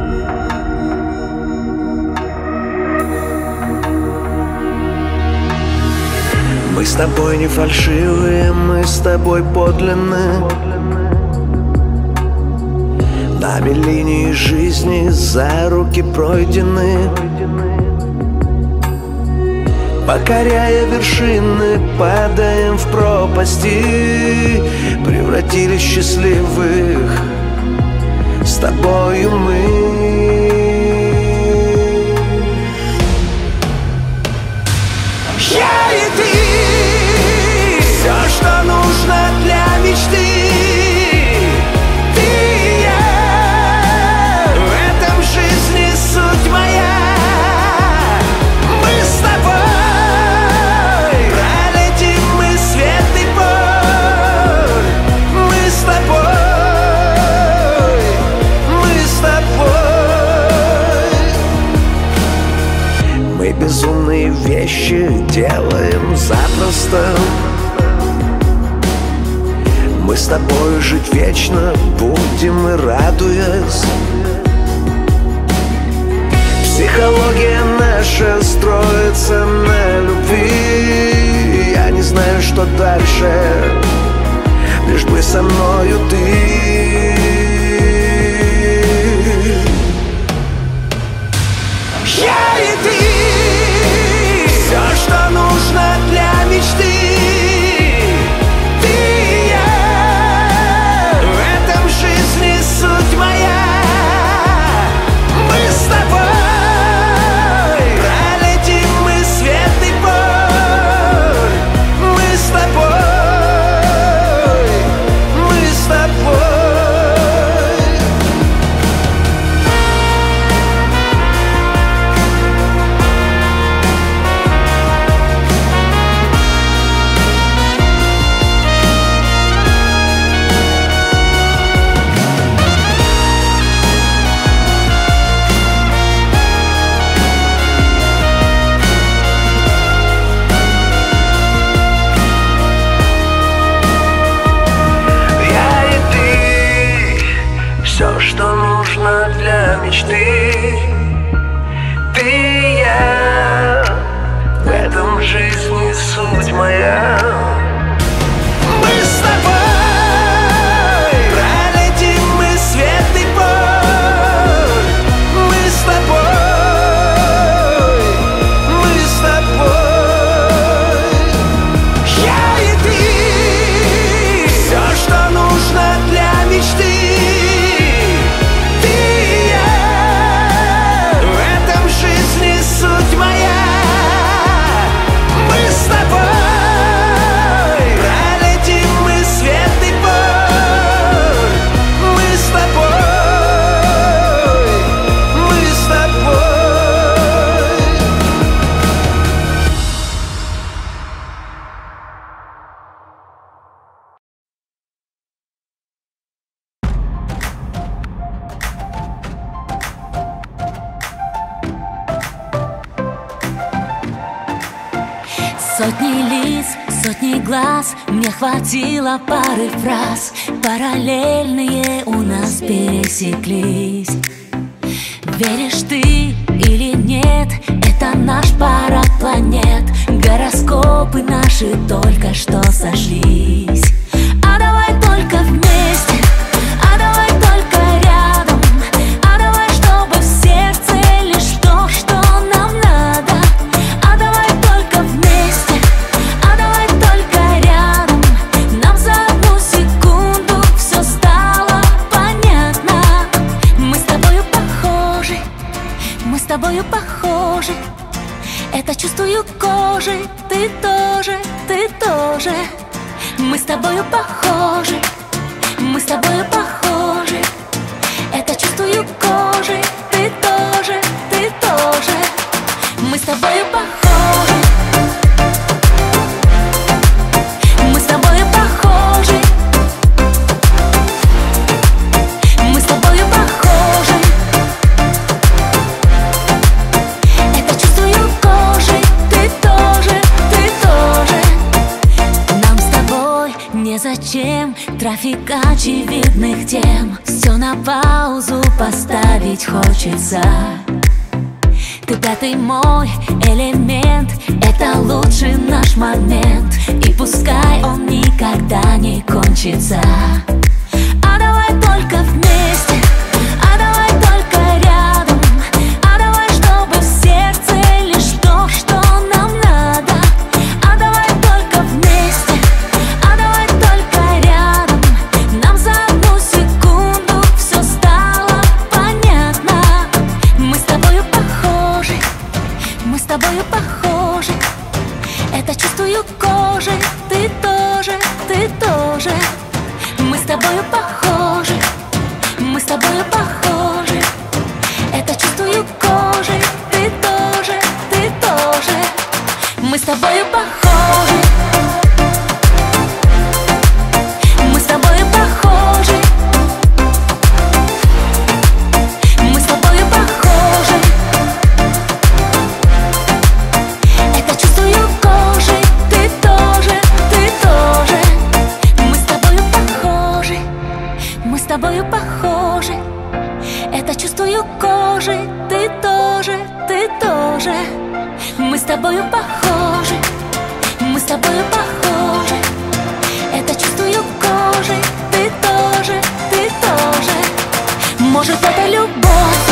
Мы с тобой не фальшивые, мы с тобой подлинны. Нами линии жизни за руки пройдены. Покоряя вершины, падаем в пропасти. Превратились в счастливых с тобою мы. Я и ты, все, что нужно для мечты. Ты и я, в этом жизни суть моя. Мы с тобой пролетим мы светлый путь. Мы с тобой, мы с тобой. Мы безумные вещи делаем запросто. Мы с тобой жить вечно будем и радуясь. Психология наша строится на любви. Я не знаю, что дальше, лишь бы со мною ты. Я и ты, все, что нужно для мечты. Ты и я, в этом жизни суть моя. Мы с тобой пролетим мы светлый путь. Мы с тобой, мы с тобой. Все, что нужно для мечты. Ты и я, в этом жизни суть моя. Мы с тобой пролетим мы светлый путь. Мы с тобой, мы с тобой. Я и ты, все, что нужно для мечты. Сотни лиц, сотни глаз, мне хватило пары фраз. Параллельные у нас пересеклись. Веришь ты или нет, это наш парад планет. Гороскопы наши только что сошлись. А давай только вместе, а давай только рядом. А давай, чтобы в сердце лишь то, что нам надо. А давай только вместе, а давай только рядом. Нам за одну секунду все стало понятно. Мы с тобою похожи, мы с тобою похожи. Это чувствую кожей, ты тоже, ты тоже. Мы с тобою похожи, мы с тобою похожи. Это чувствую кожей, ты тоже, ты тоже. Мы с тобою похожи, мы с тобою похожи. Мы с тобою похожи. Это чувствую кожей, ты тоже, ты тоже. Нам с тобой незачем трафик очевидных тем. Все на на паузу поставить хочется. Ты пятый мой элемент, это лучший наш момент, и пускай он никогда не кончится. А давай только вместе, а давай только рядом, а давай, чтобы в сердце лишь то, что нам надо. А давай только вместе, а давай только рядом, нам за одну секунду все стало понятно. Мы с тобою похожи, мы с тобою похожи, это чувствую кожей, ты тоже, ты тоже. Мы с тобою похожи, мы с тобою похожи, это чувствую кожей, ты тоже, ты тоже. Мы с тобою похожи, мы с тобою похожи, мы с тобою похожи, это чувствую кожей, ты тоже, ты тоже. Мы с тобою похожи, мы с тобою похожи, это чувствую кожей, ты тоже, ты тоже. Мы с тобою похожи, мы с тобою похожи, это чувствую кожей, ты тоже, ты тоже. Может, это любовь?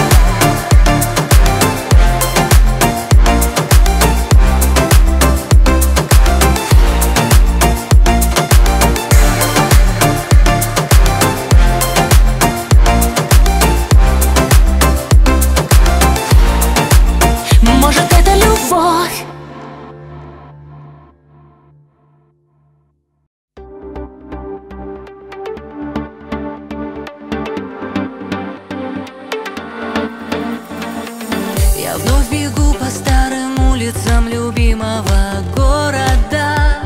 Может, это любовь? Я вновь бегу по старым улицам любимого города,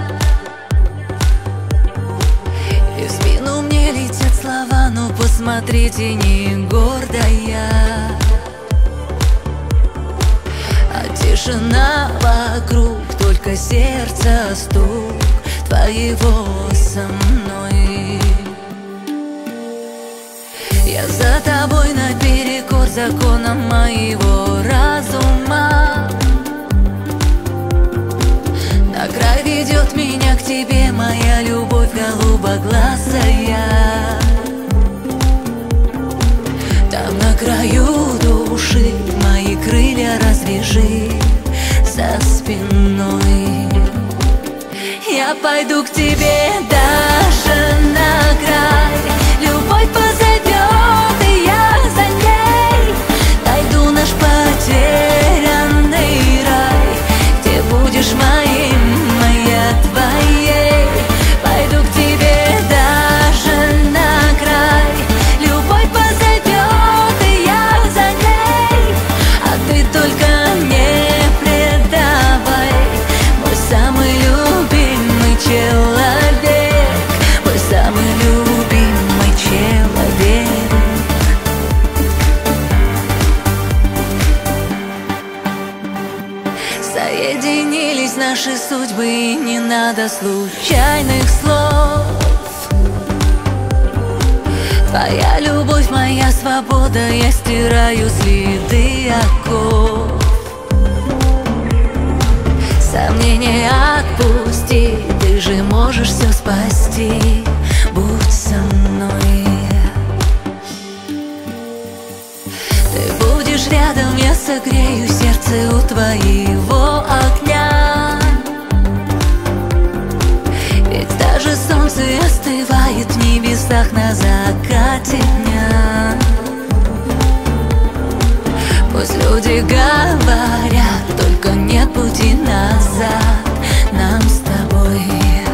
и в спину мне летят слова: ну посмотрите, не гордая. Тишина вокруг, только сердце стук твоего со мной. Я за тобой наперекор законам моего разума. На край ведет меня к тебе моя любовь голубоглазая. Там на краю души мои крылья развяжи за спиной. Я пойду к тебе даже на край, любовь позовет, и я за ней. Найду наш потерянный рай, где будешь моим, моя твоей. Пойду к тебе даже на край, любовь позовет, и я за ней. А ты только не предавай, мой самый любимый человек, мой самый любимый человек. Соединились наши судьбы, и не надо случайных слов. Твоя любовь, моя свобода, я стираю следы оков. Сомнения отпусти, ты же можешь все спасти. Будь со мной. Ты будешь рядом, я согрею сердце у твоего огня. Ведь даже солнце остывает в небесах на закате дня. Пусть люди говорят, только нет пути назад нам с тобой.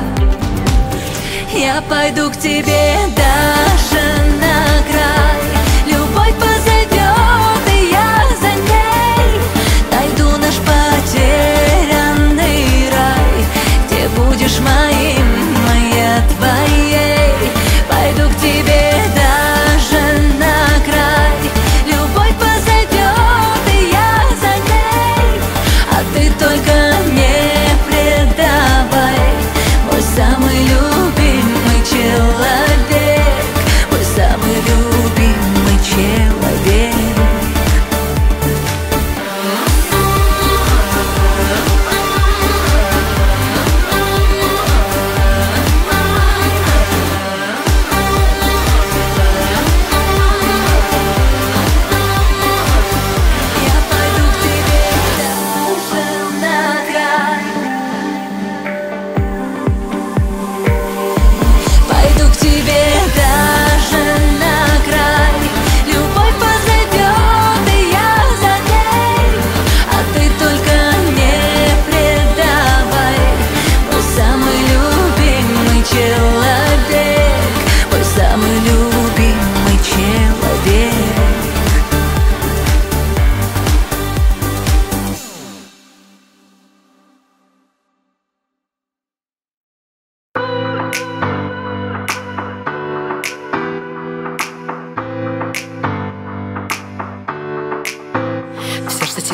Я пойду к тебе даже на край, любовь позовет, и я за ней. Найду наш потерянный рай, где будешь моим, моя твоей. Пойду к тебе даже на край, любовь позовет, и я за ней. А ты только не предавай, мой самый любимый человек,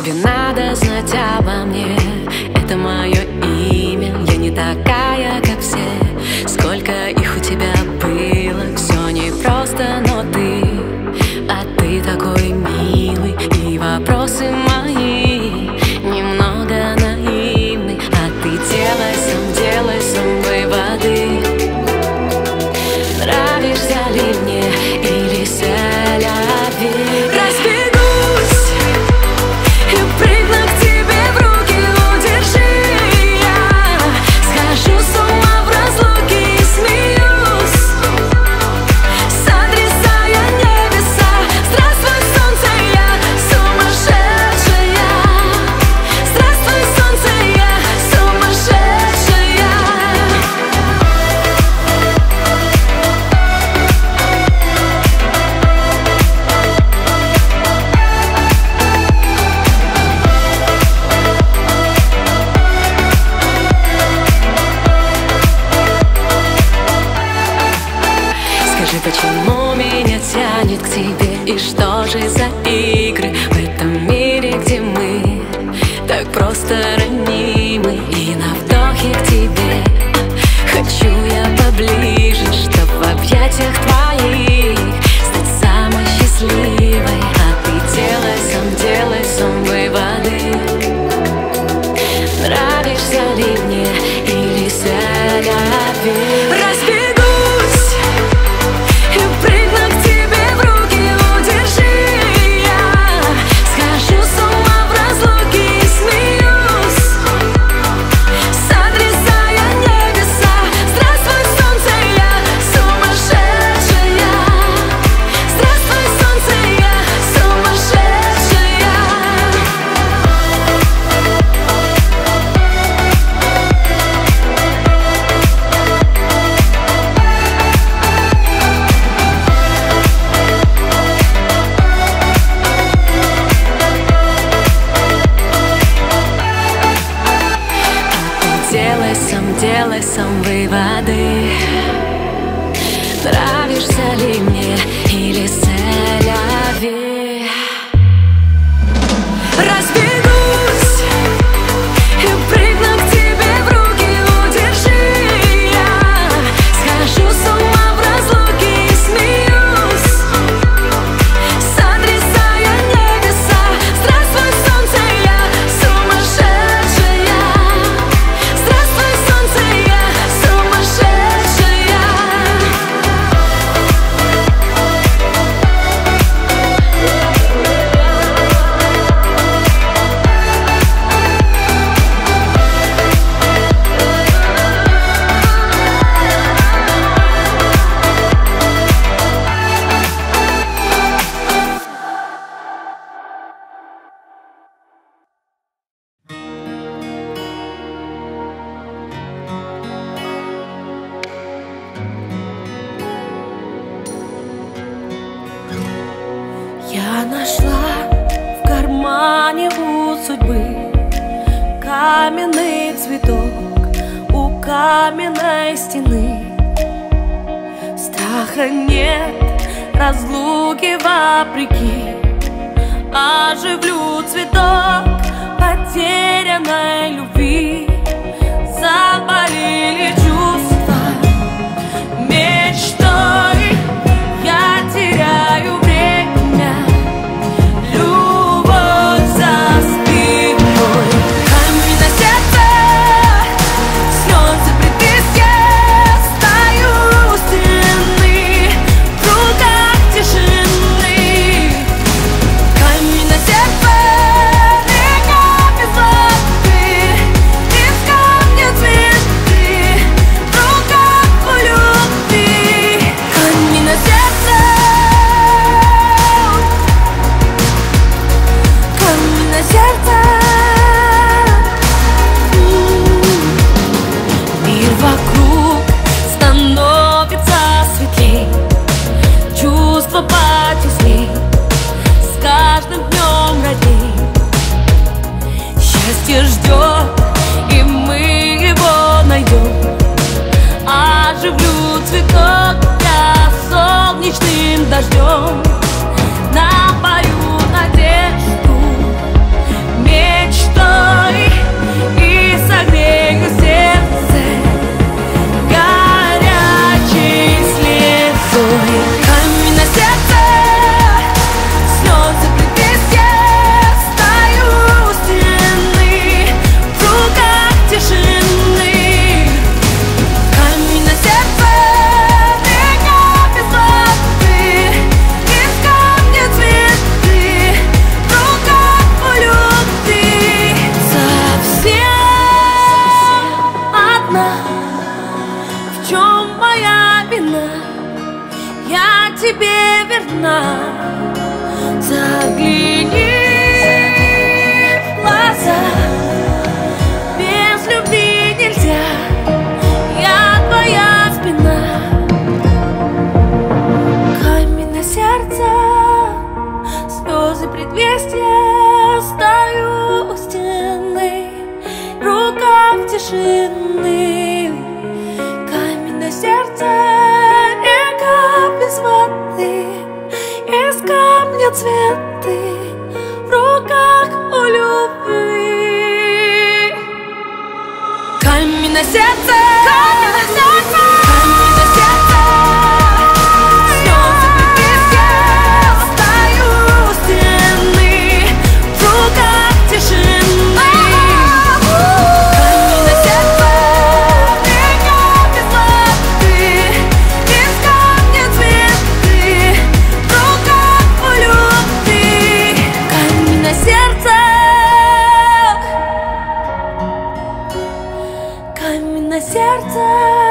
тебе надо знать обо мне. Это мое имя, я не такая, как все. Сколько их у тебя было, все непросто, но ты такой милый. И вопросы мои немного наивны, а ты делай сам выводы. Нравишься ли мне или селяви? Разбегусь и прыгну к тебе в руки, удержи. Я схожу с ума в разлуке и смеюсь, сотрясая небеса. Здравствуй, солнце, я сумасшедшая. Здравствуй, солнце, я сумасшедшая. Скажи, почему меня тянет к тебе? И что же за игры в этом мире, где мы так просто ранимы? И на вдохе к тебе хочу я поближе, чтоб в объятиях твоих стать самой счастливой. А ты делай сам выводы. Нравишься ли мне или селяви? Разбегусь и прыгну к тебе в руки, удержи. Я схожу с ума в разлуке и смеюсь, сотрясая небеса. Здравствуй, солнце, я сумасшедшая. Здравствуй, солнце, я сумасшедшая. Делай сам выводы. Нравишься ли мне или селяви? Разбегусь и прыгну к тебе в руки, удержи. Я схожу с ума в разлуке и смеюсь, сотрясая небеса. Здравствуй, солнце, я сумасшедшая. Здравствуй, солнце, я сумасшедшая. Я нашла в кармане у судьбы каменный цветок у каменной стены. Страха нет, разлуки вопреки. Оживлю цветок потерянной любви. Заболели чувства мечтой. Я теряю время, любовь за спиной. Камень на сердце, слезы приписки. Стою у стены, в руках тишины. Камень на сердце, река без воды. Из камня цветы, в руках по любви. Камень на сердце, камень на сердце. Мир вокруг становится светлей, чувства потесней, с каждым днем родней. Счастье ждет, и мы его найдем. Оживлю цветок я солнечным дождем. Напою надежду Загляни в глаза, без любви нельзя, я твоя спина. Камень на сердце, слезы предвестия, стою у стены, в руках тишины. Камень на сердце, река без воды, из камня цветы, в руках у любви. Камень на сердце, камень на сердце, камень на сердце, слезы предвестия, стою у стены, в руках тишины. Камень на сердце, река без воды, из камня цветы, в руках у любви. Камень на сердце, камень на сердце.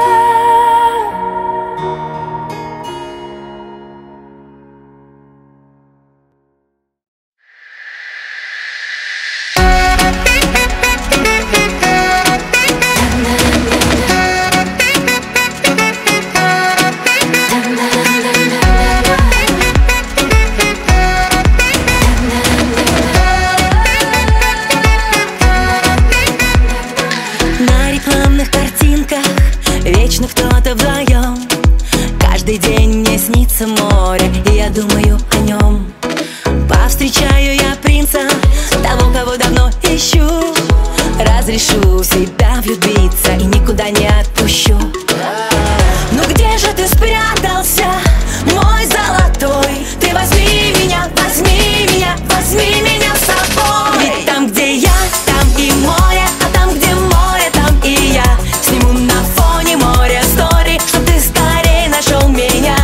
На рекламных картинках вечно кто-то вдвоем. Каждый день мне снится море, и я думаю о нем. Повстречаю я принца, того, кого давно ищу. Разрешу в себя влюбиться и никуда не отпущу. Ну где же ты спрятался, мой золотой? Ты возьми меня, возьми меня, возьми меня с собой. Ведь там, где я, там и море, а там, где море, там и я. Сниму на фоне моря стори, чтоб ты скорее нашел меня.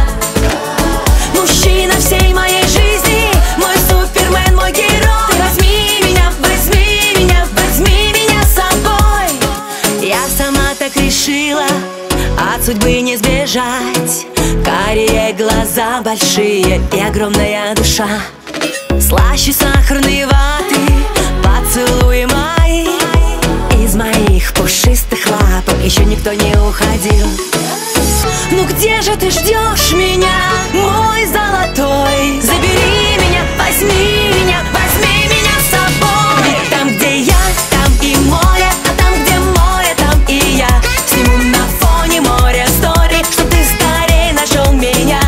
Мужчина всей моей жизни, мой супермен, мой герой. Ты возьми меня, возьми меня, возьми меня с собой. Я сама так решила, от судьбы не сбежать. Карие глаза большие и огромная душа. Слаще сахарной ваты поцелуи мои. Из моих пушистых лапок еще никто не уходил. Ну где же ты ждешь меня, мой золотой? Забери меня, возьми меня, возьми меня с собой. Ведь там, где я, там и море, а там, где море, там и я. Сниму на фоне моря стори, чтоб ты скорее нашел меня.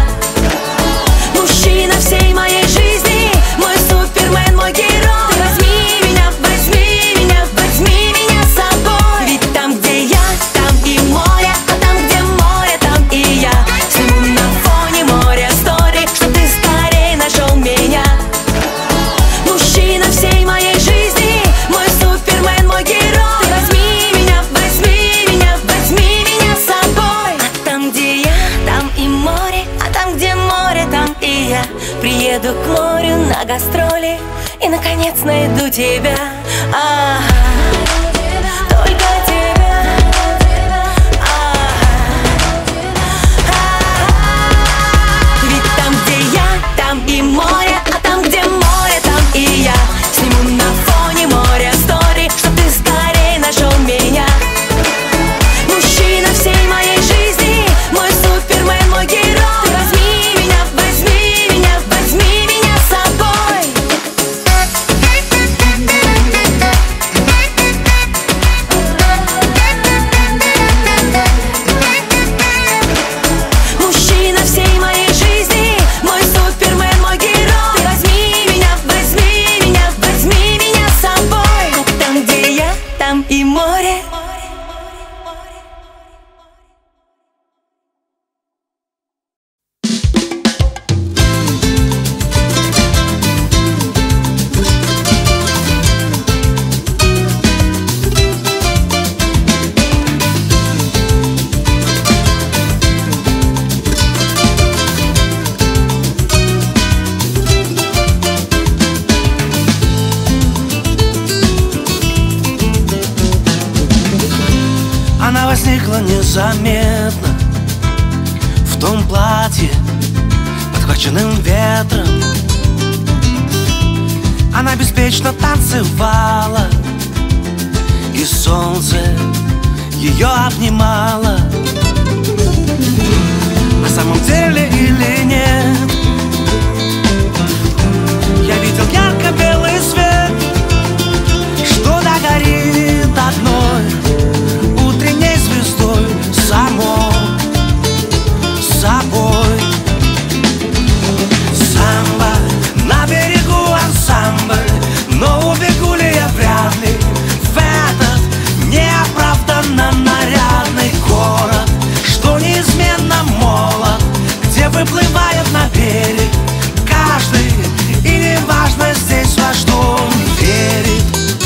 Мужчина всей моей жизни, мой супермен, мой герой. Ты возьми меня, возьми меня, возьми меня с собой. Ведь там, где я, там и море, а там, где море, там и я. Сниму на фоне моря стори, чтоб ты скорее нашел меня. Мужчина всей моей жизни, мой супермен, мой герой. Ты возьми меня, возьми меня, возьми меня с собой. А там, где я, там и море, а там, где море, там и я. Приеду к морю на гастроли и, наконец, найду тебя. Только тебя. Ведь там, где я, там и море, а там, где море, там и я. Сниму на фоне моря стори, чтоб ты скорее нашел меня. Мужчина всей моей жизни, мой супермен, мой герой. Ты возьми меня, возьми меня, возьми меня с собой. Мужчина всей моей жизни, мой супермен, мой герой. Ты возьми меня, возьми меня, возьми меня с собой. А там, где я, там и море. Она возникла незаметно в том платье, под подхваченным ветром. Она беспечно танцевала, и солнце ее обнимало. На самом деле или нет, я видел ярко-белый свет, что догорит одной утренней звездой самой собой. Самбо, на берегу ансамбль, но убегу ли я вряд ли в этот неоправданно нарядный город, что неизменно молод, где выплывает на берег каждый, и неважно здесь во что он верит.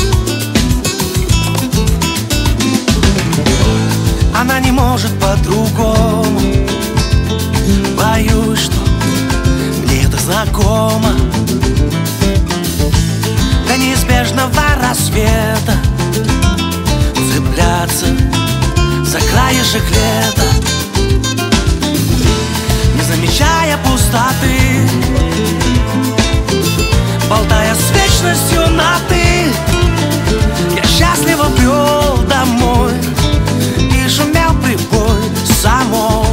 Она не может по-другому, боюсь, что мне это знакомо. До неизбежного рассвета цепляться за краешек лета, не замечая пустоты, болтая с вечностью на «ты». Я счастливо брел домой, и шумел прибой самой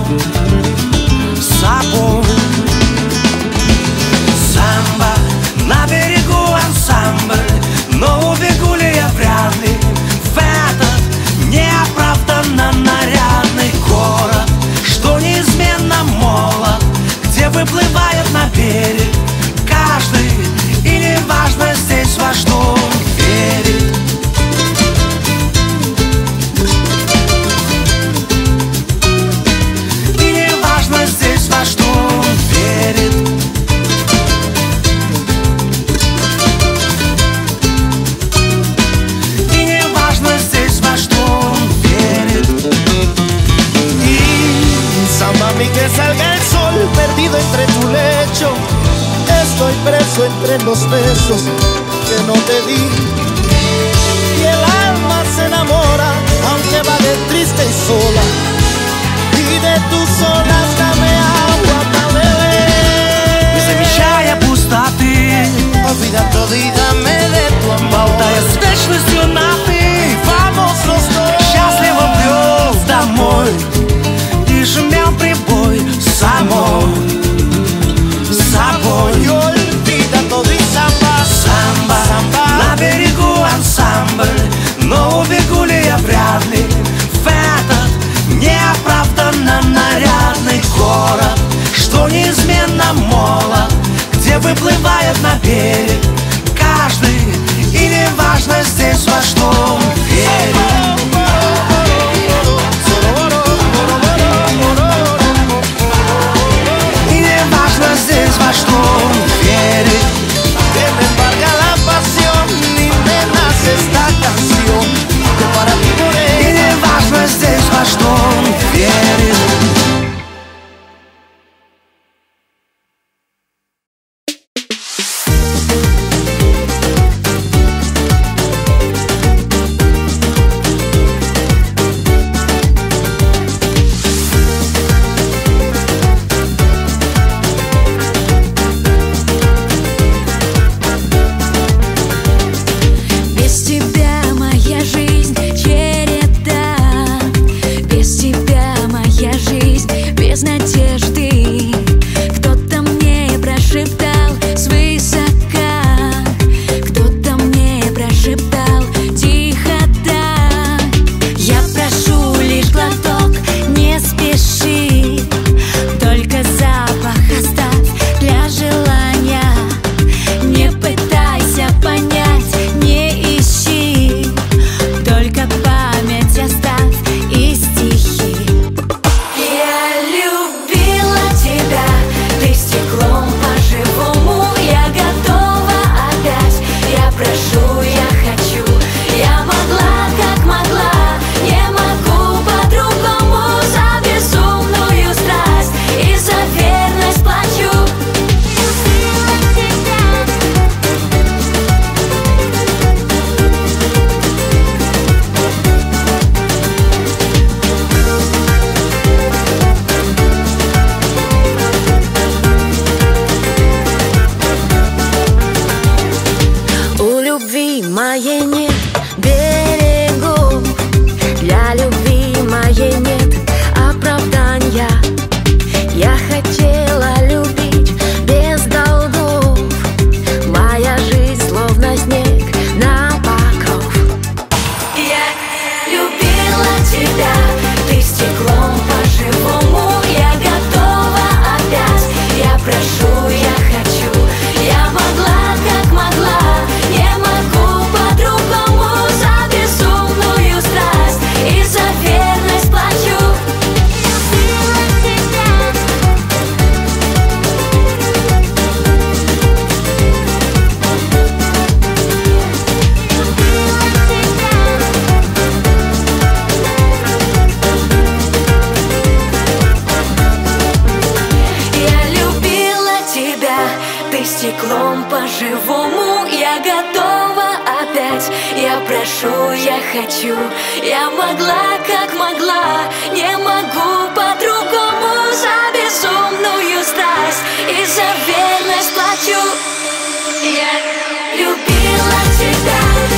собой. Самбо, на берегу ансамбль, но убегу ли я вряд ли в этот неоправданно нарядный город, что неизменно молод, где выплывает на берег каждый, и неважно здесь во что он верит. И неважно здесь во что он верит. И неважно здесь во что он верит. Samba, mi que salga el sol, perdido entre tu lecho. Estoy preso entre los besos que no te di. Y el alma se enamora, aunque vague triste y sola. Y de tus olas dame agua para beber. Не замечая пустоты, Olvida todo y dame de tu amor. болтая с вечностью на «ты». Vamos los dos. Счастливо брел домой, и шумел прибой самой собой. Y olvida todo y samba. Самбо, на берегу ансамбль, но убегу ли я вряд ли в этот неоправданно нарядный город, что неизменно молод, где выплывает на берег каждый, и неважно здесь во что он верит. И неважно здесь во что он верит. Que me embarga la pasión y me nace esta canción que para ti por И неважно здесь во что он верит. ты стеклом по-живому. Я готова опять, я прошу, я хочу. Я могла, как могла, не могу по-другому. За безумную страсть и за верность плачу. Я любила тебя.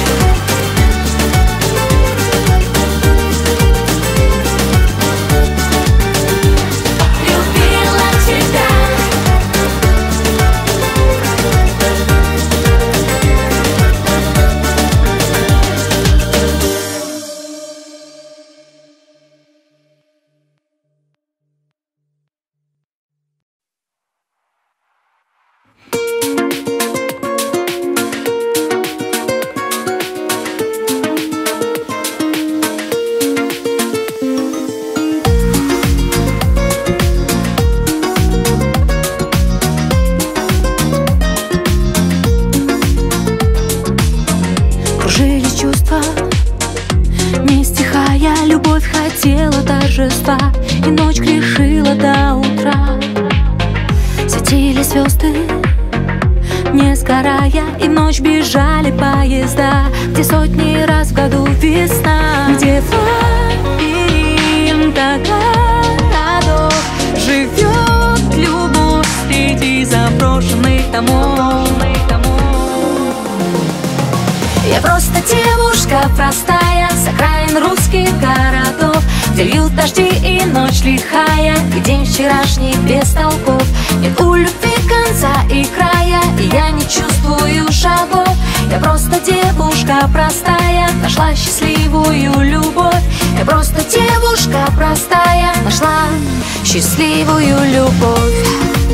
И ночь грешила до утра. Светили звезды, не сгорая, и в ночь бежали поезда. Где сотни раз в году весна, где в лабиринтах городов живет любовь среди заброшенных домов. Я просто девушка простая с окраин русских городов, где льют дожди и ночь лихая, и день вчерашний без толков. Нет у любви конца и края, и я не чувствую шагов. Я просто девушка простая, нашла счастливую любовь. Я просто девушка простая, нашла счастливую любовь.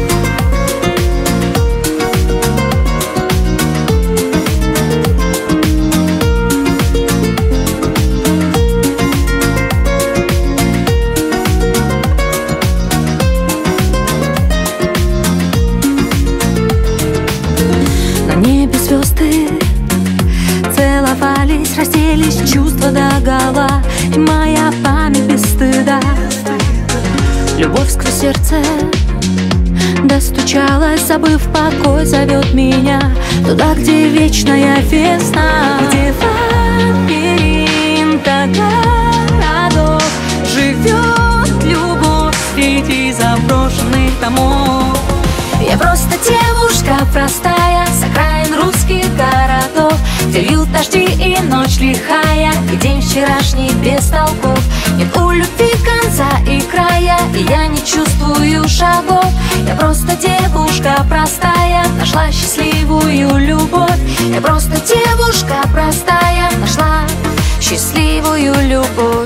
Целовались, разделись чувства догола, и моя память без стыда. Любовь сквозь сердце достучалась, забыв покой, зовет меня туда, где вечная весна, где в лабиринтах городов живет любовь среди заброшенных домов. Я просто девушка простая с окраин русских городов, где льют дожди и ночь лихая, и день вчерашний без толков. Нет у любви конца и края, и я не чувствую шагов. Я просто девушка простая, нашла счастливую любовь. Я просто девушка простая, нашла счастливую любовь.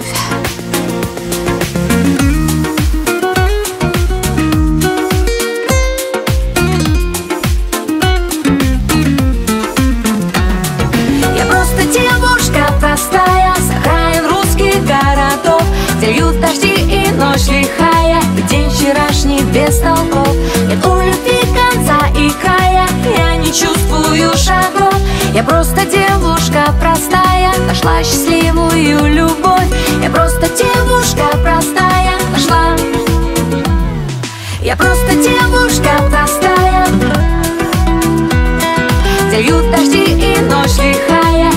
Ночь лихая, и день вчерашний без толков. Нет у любви конца и края, я не чувствую шагов. Я просто девушка простая, нашла счастливую любовь. Я просто девушка простая, нашла. Я просто девушка простая, где льют дожди и ночь лихая.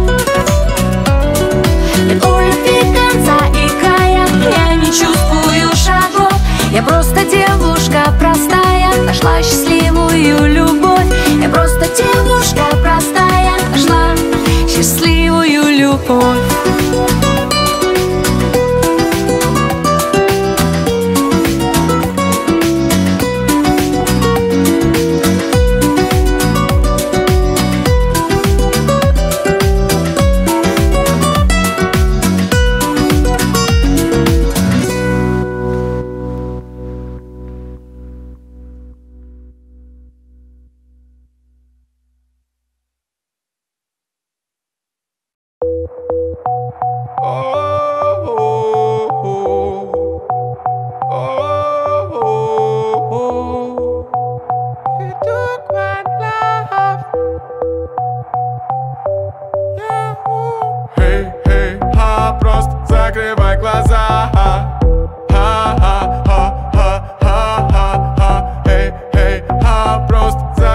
Нет у любви конца и края, я не чувствую шагов. Я просто девушка простая, нашла счастливую любовь. Я просто девушка простая, нашла счастливую любовь.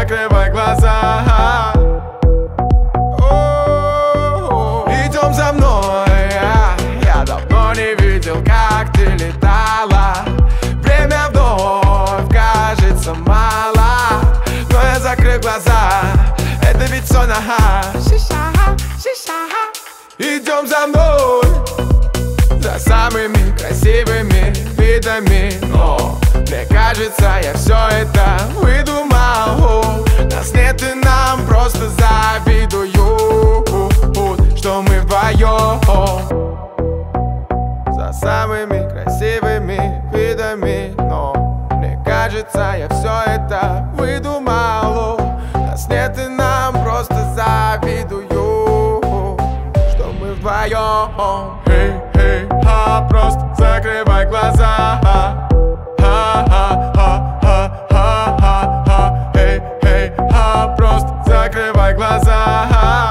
закрывай глаза. Идем за мной, я давно не видел, как ты летала. Время вновь кажется мало, но я закрыл глаза, это ведь сон, ага. Идем за мной, за самыми красивыми видами, но мне кажется, я все это выдумал. Нас нет и нам просто завидуют, что мы вдвоем. За самыми красивыми видами, но мне кажется, я все это выдумал. Нас нет и нам просто завидуют, что мы вдвоем. Эй, эй, просто закрывай глаза. Эй, эй, просто закрывай глаза.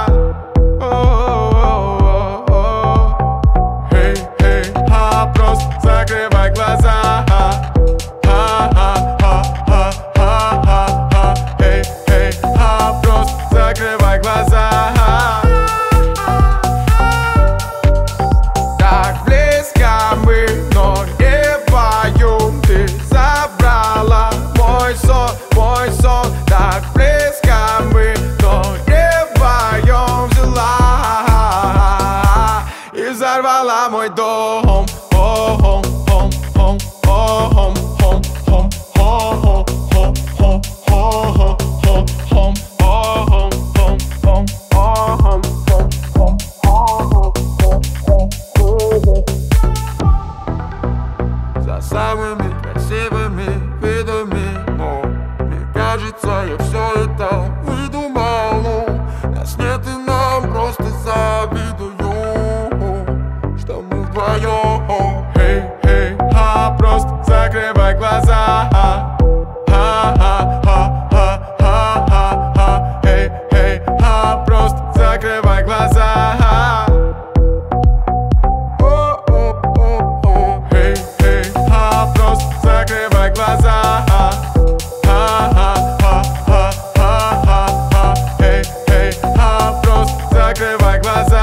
Эй, эй, просто закрывай глаза. Эй, эй, просто закрывай глаза. Так близко мы, но не вдвоем. Ты забрала мой сон, мой сон. Так близко мы, но не вдвоем. Взяла и взорвала мой дом. За самыми красивыми видами, но мне кажется, я все это выдумал. Нас нет и нам просто завидуют, что мы вдвоем. Эй, эй, просто закрывай глаза. Эй, эй, просто закрывай глаза. Эй, эй, просто закрывай глаза. Эй, эй, просто закрывай глаза.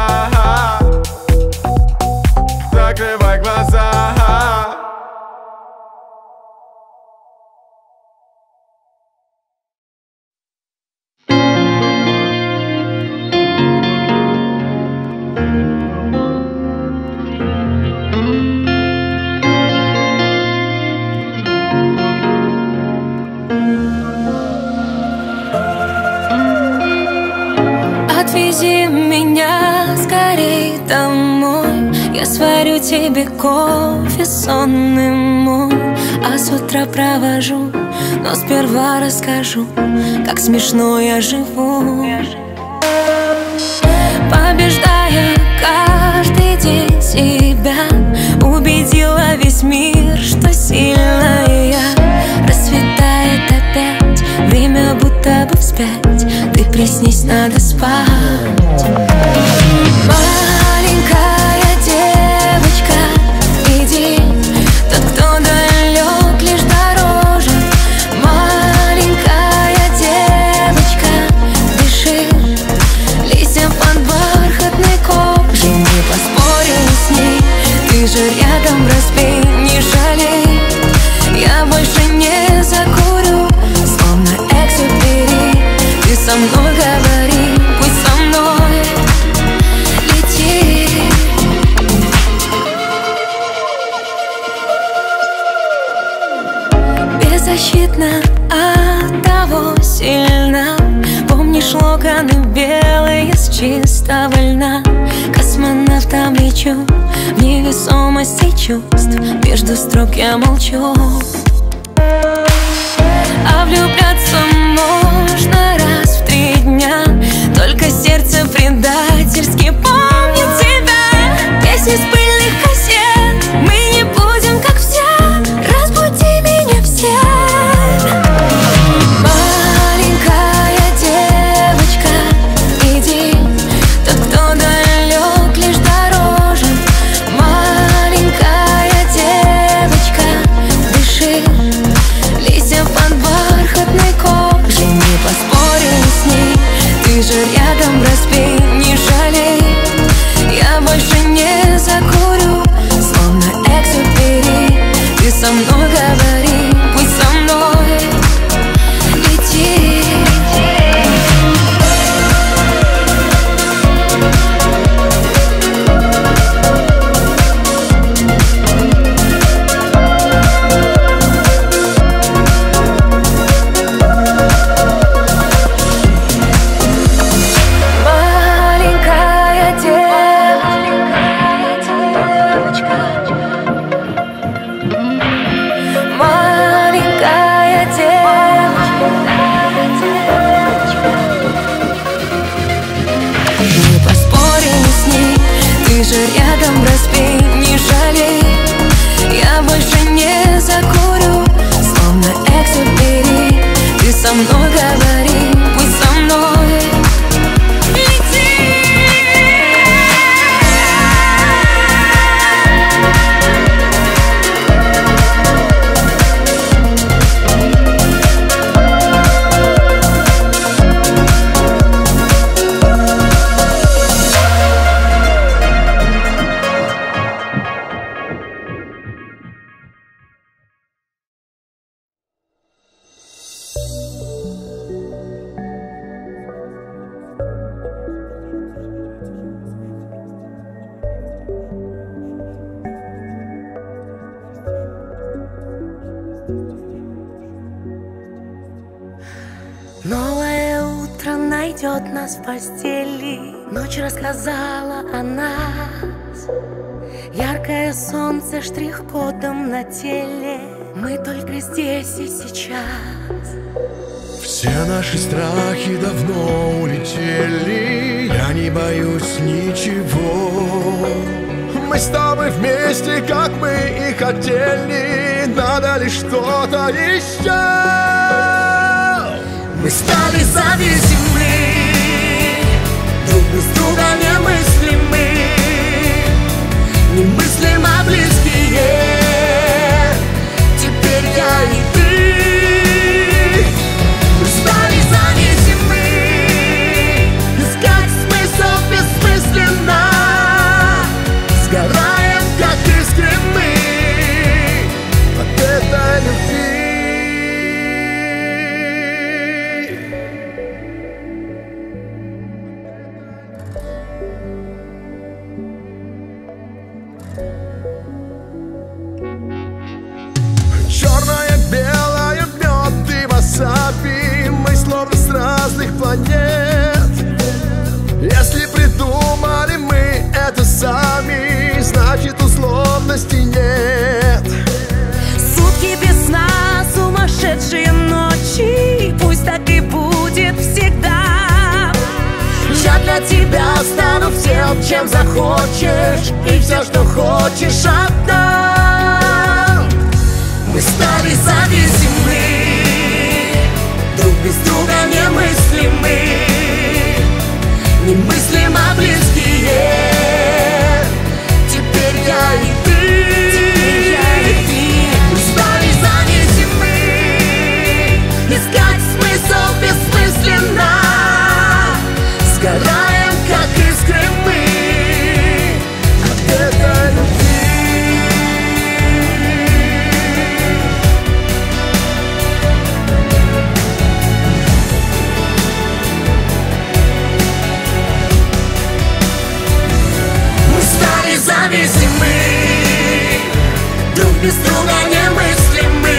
Закрывай глаза. Отвези меня скорей домой. Я сварю тебе кофе сонный мой, а с утра провожу, но сперва расскажу, как смешно я живу. Побеждая каждый день себя, убедила весь мир, что сильная я. Расцветает опять, время будто бы вспять. Ты приснись, надо спать. Маленькая девочка, иди, тот, кто далек, лишь дороже. Маленькая девочка, дыши, листья под бархатной кожей. Не поспорил с ней, ты же рядом, разбей, не жалей. Я больше не закурю, словно Экзюпери. Ты со мной говори, пусть со мной лети. Беззащитна, оттого сильна. Помнишь локоны белые с чистого льна? Космонавтом лечу, в невесомости чувств. Между строк я молчу. А влюбляться можно раз в 3 дня. Только сердце предательски помнит тебя. Песни с пыльных кассет, мы не будем как все. Разбуди меня все. Маленькая девочка, иди, тот, кто далек, лишь дороже. Маленькая девочка, дыши, листья под бархатной утро найдет нас в постели. Ночь рассказала о нас. Яркое солнце штрих-кодом на теле. Мы только здесь и сейчас. Все наши страхи давно улетели. Я не боюсь ничего. Мы с тобой вместе, как мы и хотели. Надо лишь что-то еще. Мы стали зависимы, друг без друга немыслимы. Немыслимо близкие. Теперь я и ты. Мы стали зависимы. Искать смысл бессмысленно. Сгораем, как искры мы от этой любви. Черное, белое, мед и васаби. Мы словно с разных планет. Если придумали мы это сами, значит условностей нет. Сутки без сна, сумасшедшие ночи. Пусть так и будет всегда. Я для тебя стану всем, чем захочешь. И все, что хочешь, отдам. Мы стали зависимы, друг без друга немыслимы. Немыслимо близкие. Теперь я и ты. Мы стали зависимы. Искать смысл бессмысленно. Сгораем, как искры мы от этой любви. Зависимы, друг без друга немыслимы.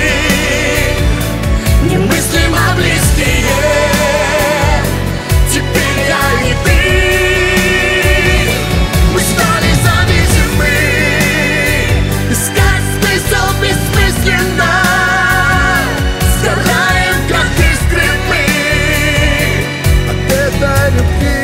Немыслимо близкие. Теперь я и ты. Мы стали зависимы. Искать смысл бессмысленно. Сгораем, как искры мы от этой любви.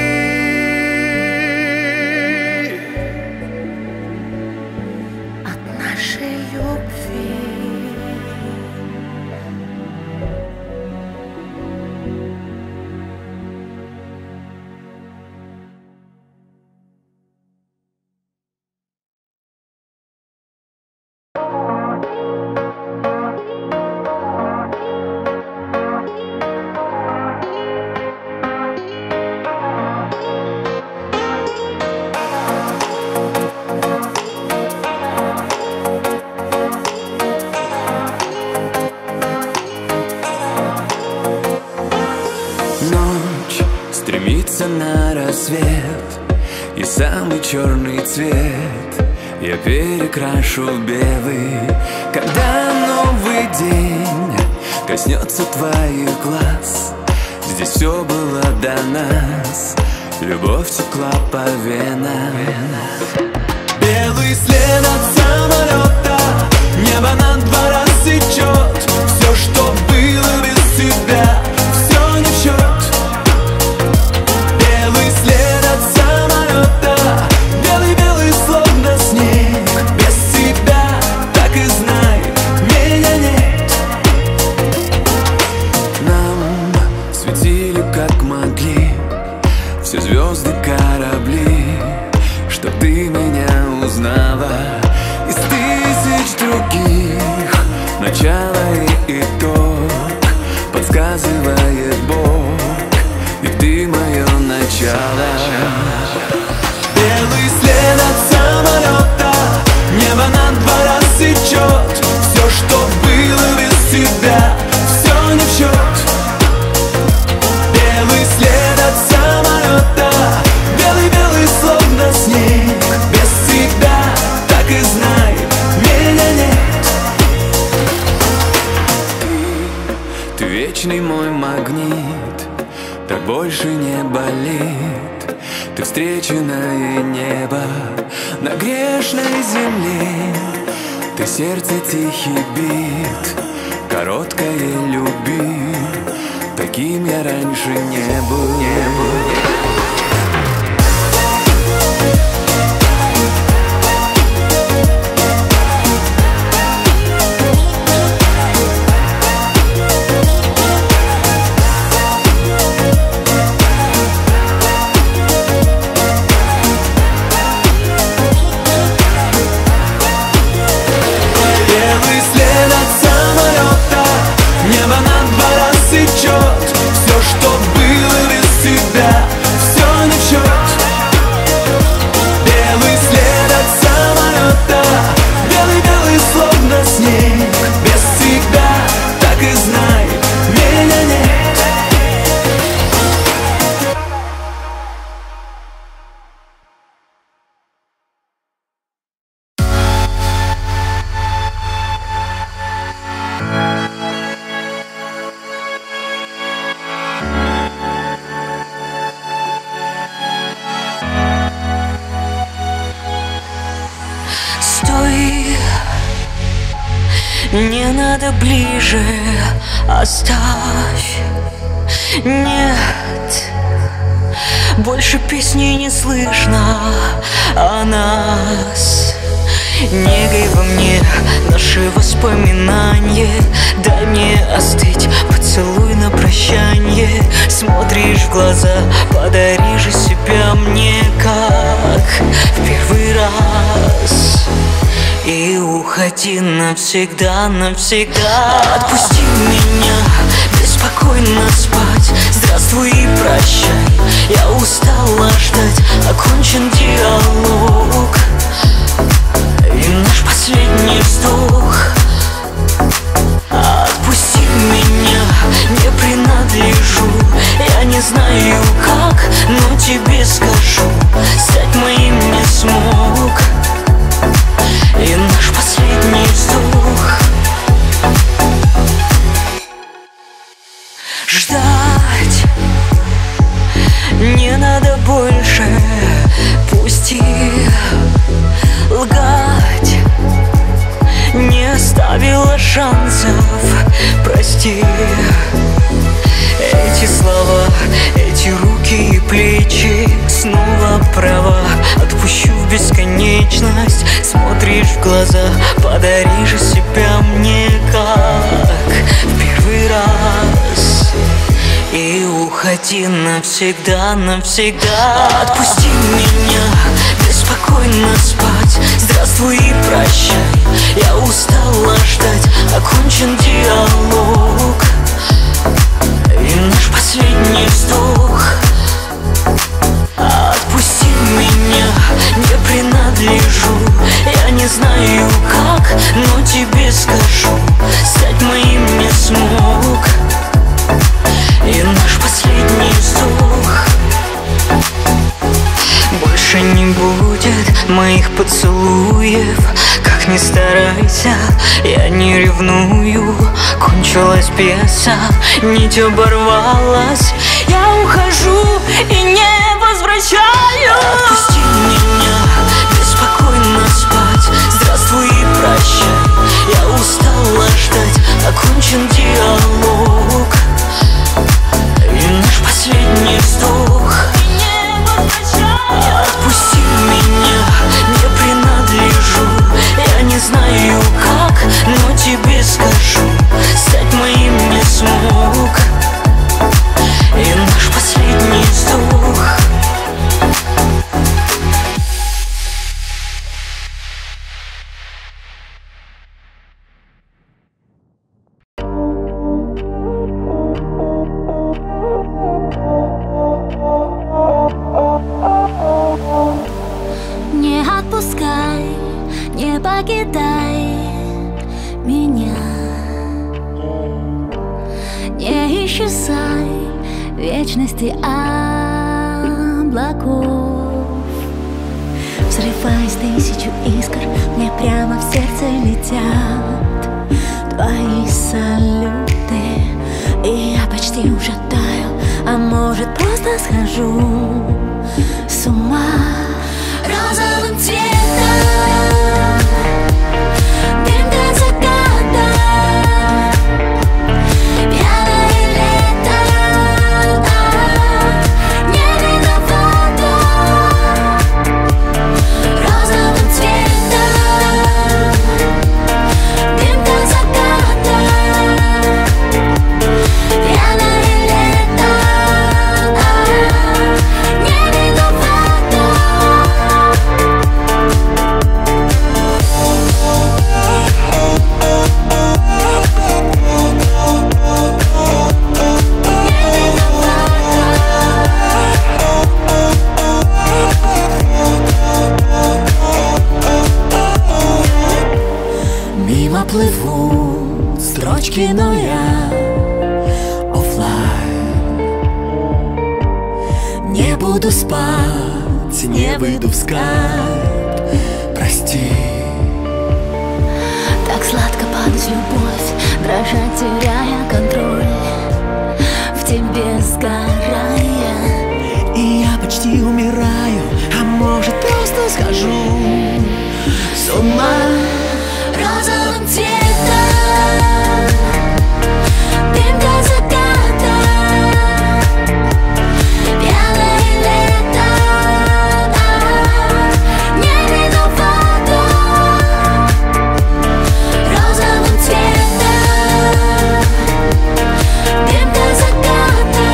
На рассвет и самый черный цвет я перекрашу в белый, когда новый день коснется твоих глаз. Здесь все было до нас, любовь текла по венам. Белый след от самолета, небо над два рассечет. Все, что было без тебя, все не в счет. След от самолета, белый-белый, словно снег. Без тебя, так и знай, меня нет. Нам светили как могли все звезды, корабли, чтоб ты меня узнала из тысяч других. Начало и итог подсказывает Бог, и ты мое начало. Белый след от самолета, небо над два рассечет. Все, что было без тебя, все не в счет. Белый след от самолета, белый-белый, словно снег. Без тебя, так и знай, меня нет. Ты вечный мой магнит, так больше не болит. Ты встреченное небо на грешной земле. Ты сердце тихий бит, короткое люби. Таким я раньше не был. Не надо ближе, оставь. Нет, больше песни не слышно о нас. Негой во мне наши воспоминания. Дай мне остыть, поцелуй на прощанье. Смотришь в глаза, подари же себя мне, как в первый раз. И уходи навсегда, навсегда. Отпусти меня, беспокойно спать. Здравствуй и прощай, я устала ждать. Окончен диалог и наш последний вздох. Отпусти меня, не принадлежу. Я не знаю как, но тебе скажу. Стать моим не смог. И наш последний вздох. Ждать не надо больше. Пусти лгать. Не оставила шансов. Прости. Эти слова, эти руки и плечи. Снова права, отпущу в бесконечность. Смотришь в глаза, подари же себя мне, как в первый раз. И уходи навсегда, навсегда. Отпусти меня, беспокойно спать. Здравствуй и прощай, я устала ждать. Окончен диалог и наш последний вздох. Отпусти меня, не принадлежу. Я не знаю как, но тебе скажу. Стать моим не смог. И наш последний вздох. Больше не будет моих поцелуев. Как ни старайся, я не ревную. Кончилась пьеса, нить оборвалась. Я ухожу и не возвращаюсь. Отпусти меня, беспокойно спать. Здравствуй и прощай, я устала ждать. Окончен диалог и наш последний вздох. Отпусти меня, не принадлежу. Я не знаю как, но тебе скажу. Стать моим не смог. И наш последний вздох. Не отпускай, не покидай меня. Не исчезай в вечности облаков. Взрываясь тысячу искр, мне прямо в сердце летят твои салюты. И я почти уже таю, а мой может, просто схожу с ума. Розовым цветом дым до заката, пьяное лето, не виновата. Розовым цветом дым до заката, пьяное лето, не виновата. Мимо плывут строчки, но я оффлайн. Не буду спать, не выйду в скайп, прости. Так сладко падать в любовь, дрожать, теряя контроль, в тебе сгорая. И я почти умираю, а может, просто схожу с ума. Розовым цветом дым до заката, пьяное лето, не виновата. Розовым цветом дым до заката,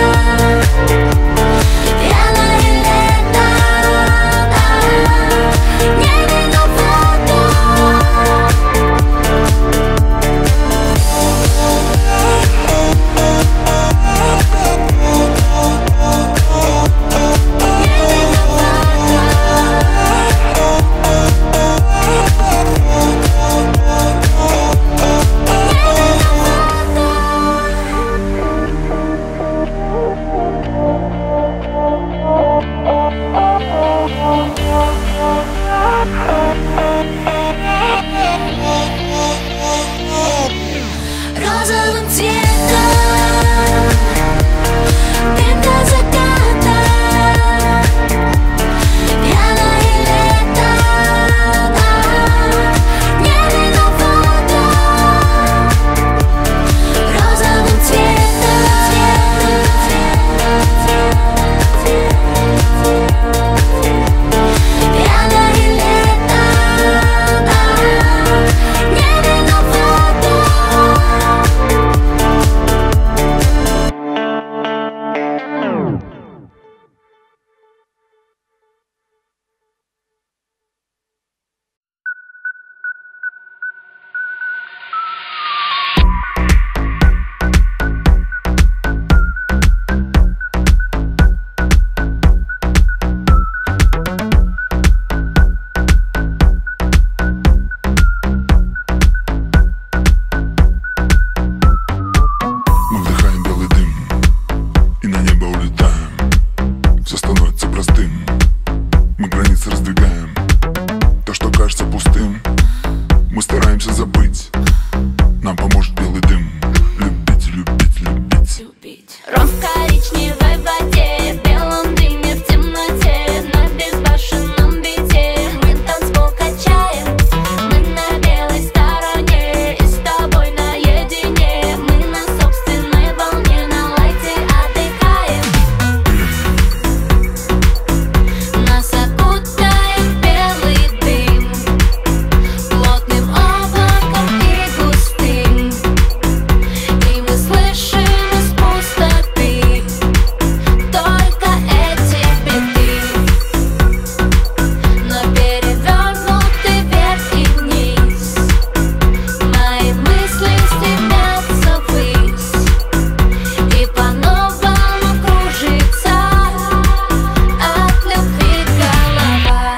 пьяное лето, не виновата. Розовым цветом дым до заката, пьяное лето, не виновата. Розовым цветом пьяное лето, не виновата. Мы вдыхаем белый дым и на небо улетаем. Все становится простым, мы границы раздвигаем. То, что кажется пустым, мы стараемся забыть. Нам поможет белый дым. Любить, любить, любить. Ром в коричневой воде, в белом дыме, в темноте, на безбашенном бите мы танцпол качаем. Мы на белой стороне, и с тобой наедине. Мы на собственной волне, на лайте отдыхаем. Нас окутает белый дым, плотным облаком и густым. И мы слышим из пустоты только эти биты. Но перевернуты вверх и вниз, мои мысли стремятся ввысь. И по-новому кружится от любви голова.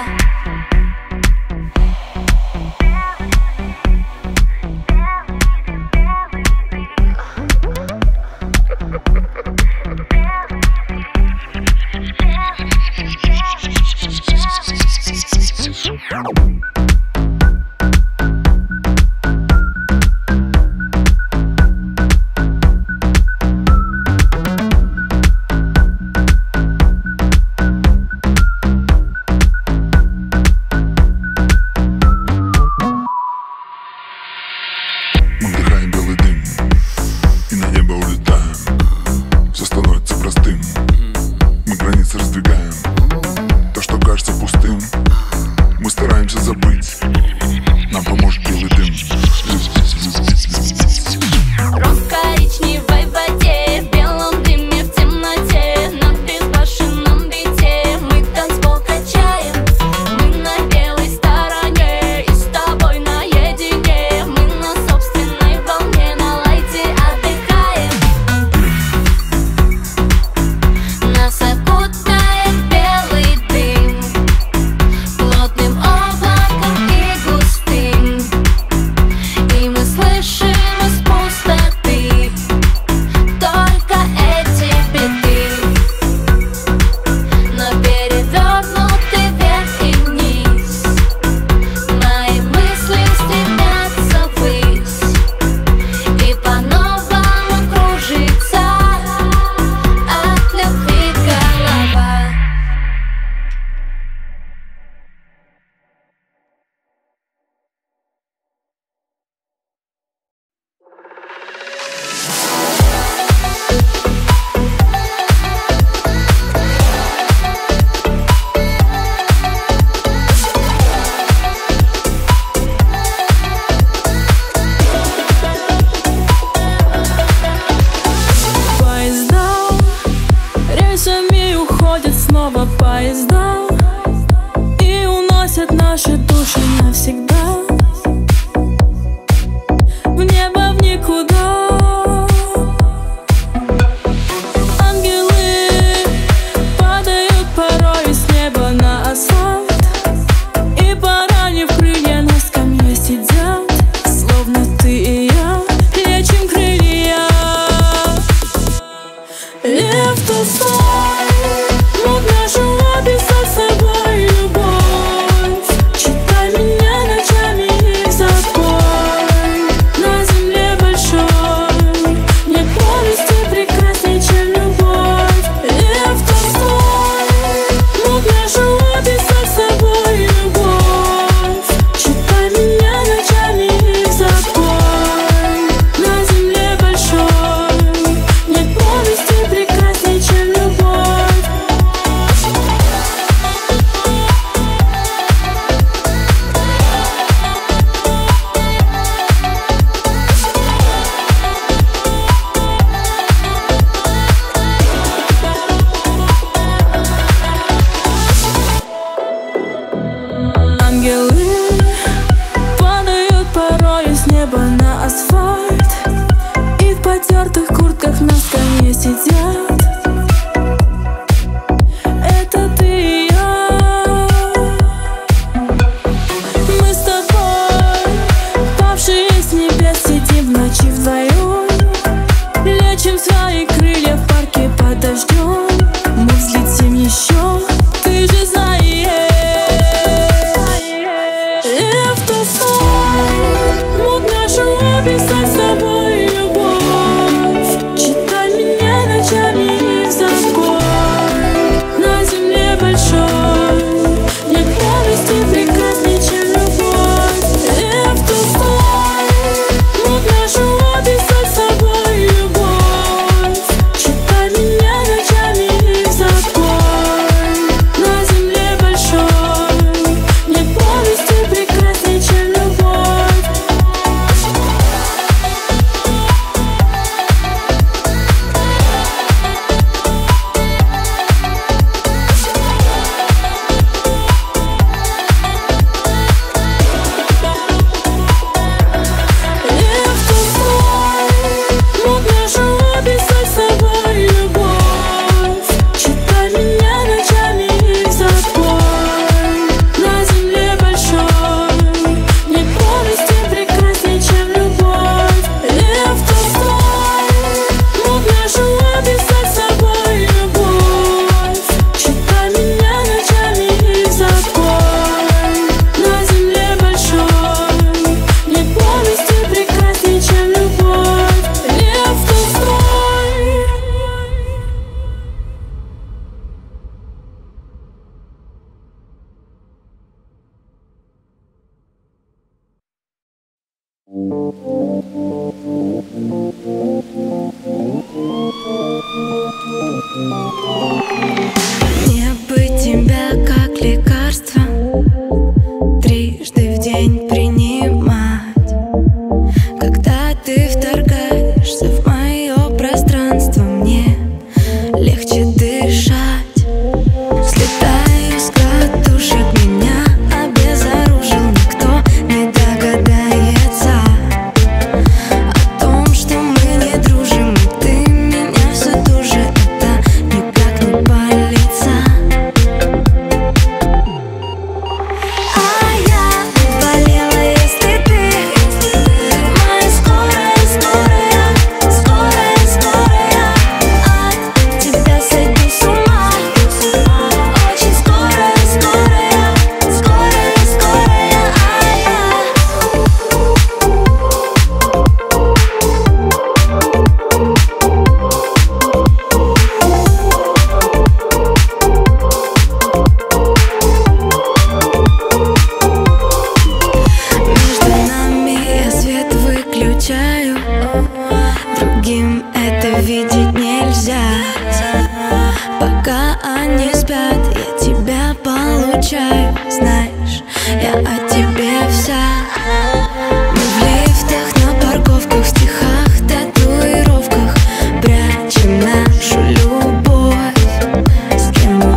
приходят снова поезда и уносят наши души навсегда в небо, в никуда. Ангелы падают порой с неба на асфальт, и поранив крылья на скамье сидят, словно ты и я лечим крылья. Лев Толстой мог нашего писать с собой любовь. Читай меня ночами и забой. На земле большой нет повести прекрасней, чем любовь. Лев Толстой мог нашего писать с собой любовь. Читай меня ночами и забой. На земле большой нет повести прекрасней, чем любовь. Ангелы падают порой с неба на асфальт, и в потертых куртках на скамье сидят. Это ты и я. Мы с тобой, павшие с небес, сидим в ночи вдвоем, лечим свои крылья в парке под дождем. Мы взлетим еще, ты же знаешь. Лев Толстой мог нашего писать с собой любовь. Читай меня ночами и забой. На земле большой нет повести прекрасней, чем любовь. Лев Толстой мог нашего писать с собой любовь. Читай меня ночами и забой. На земле большой нет повести прекрасней, чем любовь. Лев Толстой мог нашего писать с собой любовь. Читай меня ночами и забой. На земле большой нет повести прекрасней, чем любовь. Лев Толстой мог нашего писать с собой любовь. Читай меня ночами и забой. На земле большой нет повести прекрасней, чем любовь. Лев Толстой. Мне бы тебя как лекарство трижды в день принимать. Когда ты вторгаешься в мое пространство, мне легче дышать. Слетаю с катушек, меня обезоружил. Никто не догадается о том, что мы не дружим. И ты меня все тоже, это никак не палится. получаю, знаешь, я о тебе вся. Мы в лифтах, на парковках, в стихах, татуировках прячем нашу любовь. С кем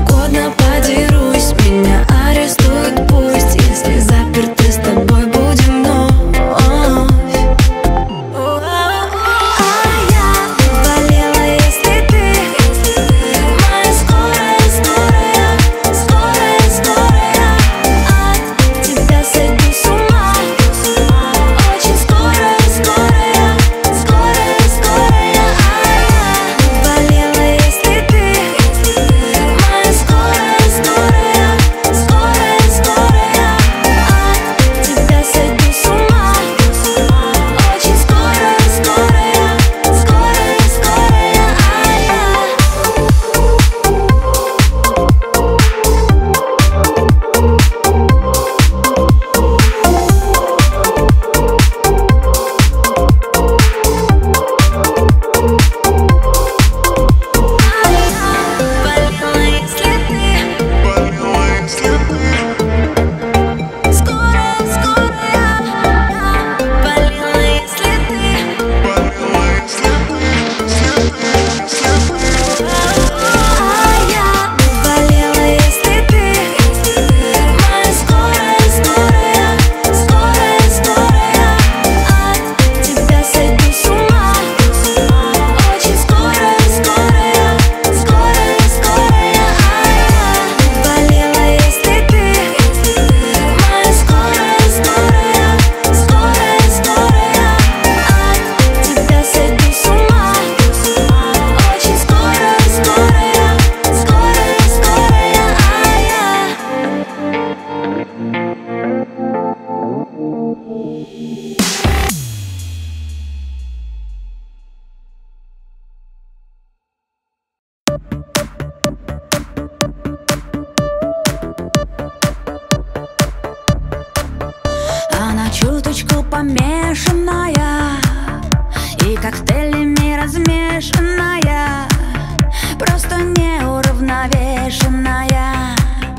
Она чуточку помешанная и коктейлями размешанная, просто неуравновешенная.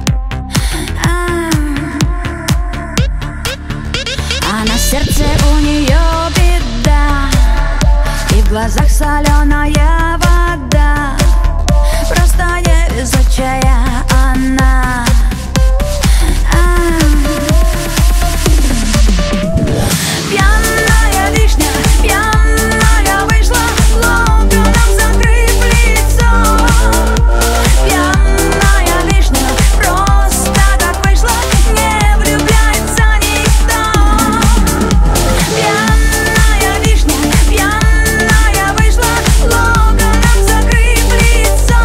А на сердце у нее беда, и в глазах соленая вода, просто невезучая она. Пьяная вишня, пьяная вышла, локоном закрыв лицо. Пьяная вишня, просто так вышла, не влюбляется никто. Пьяная вишня, пьяная вышла, локоном закрыв лицо.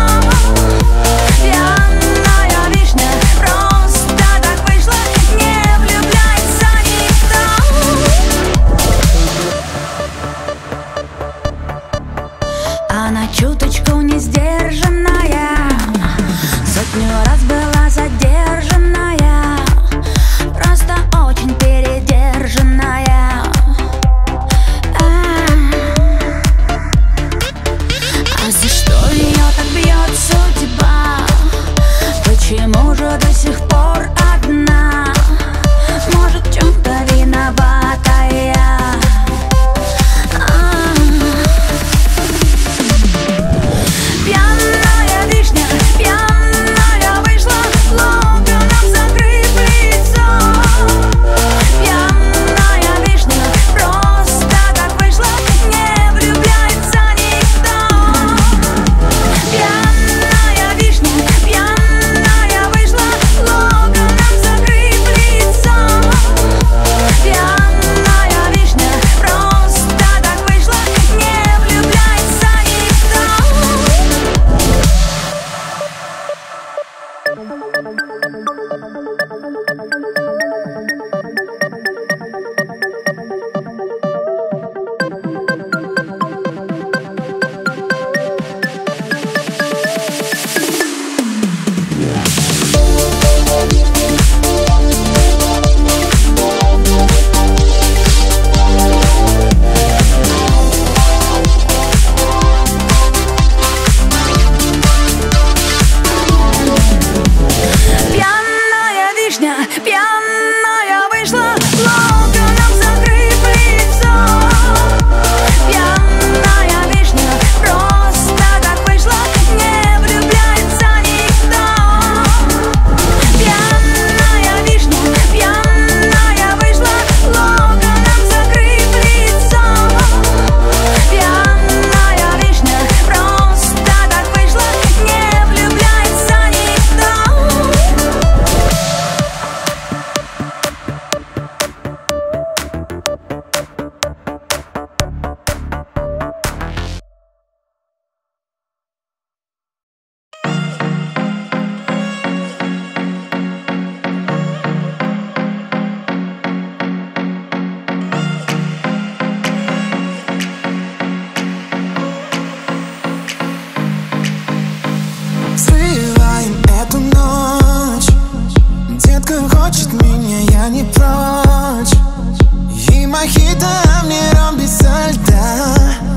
Пьяная вишня, просто так вышла, не влюбляется никто. Она чуточку не сдержанная, сотню раз была задержанная, просто очень передержанная. А за что ее так бьет судьба? Почему же до сих пор одна? Может, в чем-то виновата я. Пьяная вишня, пьяная вышла, локоном закрыв лицо. Пьяная вишня, просто так вышла, не влюбляется никто. Пьяная вишня, пьяная вышла, локоном закрыв лицо. Пьяная вишня, просто так вышла, не влюбляется никто. Пьяная вишня, пьяная вышла, локоном закрыв лицо. Пьяная вишня, просто так вышла, не влюбляется никто. Пьяная вишня, пьяная вышла, локоном закрыв лицо. Пьяная вишня, просто так вышла, не влюбляется никто. Взрываем эту ночь. Детка хочет меня, я не прочь. И мохито, а мне ром без льда.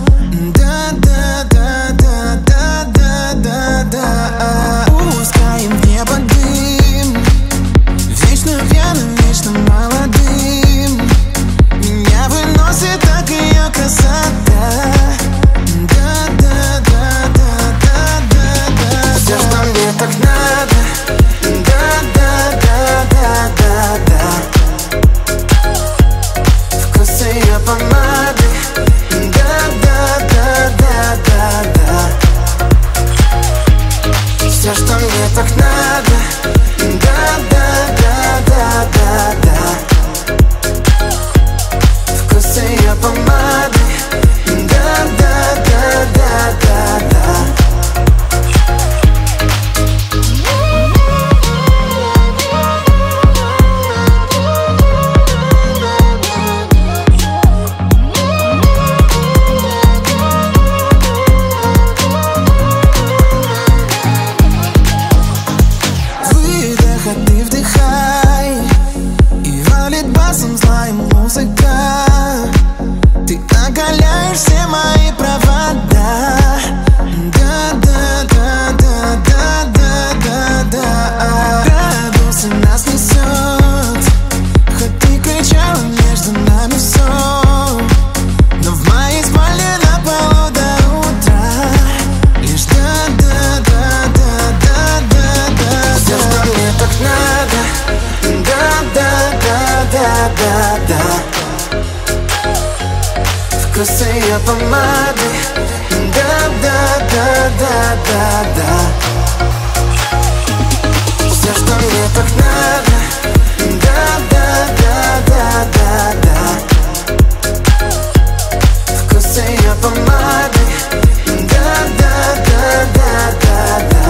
Да-да-да-да-да-да-да-да. Пускаем в небо дым. Вечно пьяным, вечно молодым. Меня выносит так ее красота. Да-да-да-да-да-да-да. Все, что мне так надо. Да-да-да-да-да-да. Вкус ее помады. помады. Да-да-да-да-да-да. Все, что мне так надо. Да-да-да-да-да-да. Вкус ее помады. Да-да-да-да-да-да.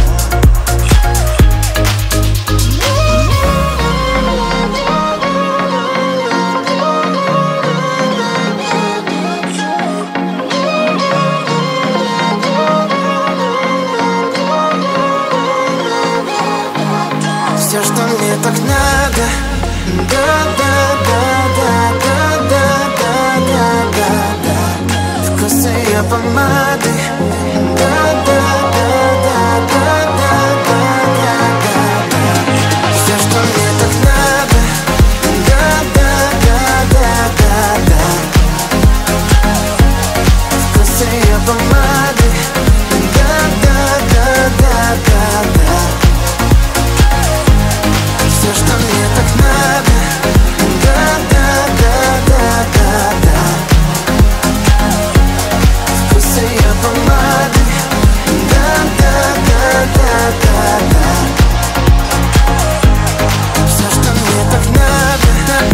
Все, что мне так надо. Да-да-да-да-да-да-да-да-да. Вкус ее помады. Да-да-да-да-да-да-да-да. Все, что мне так надо. Да-да-да-да-да-да. Вкус ее помады. Да-да-да-да-да-да. Все, что мне так надо. Да-да-да-да-да-да. Вкус ее помады. Да-да-да-да-да-да. Все, что мне так надо.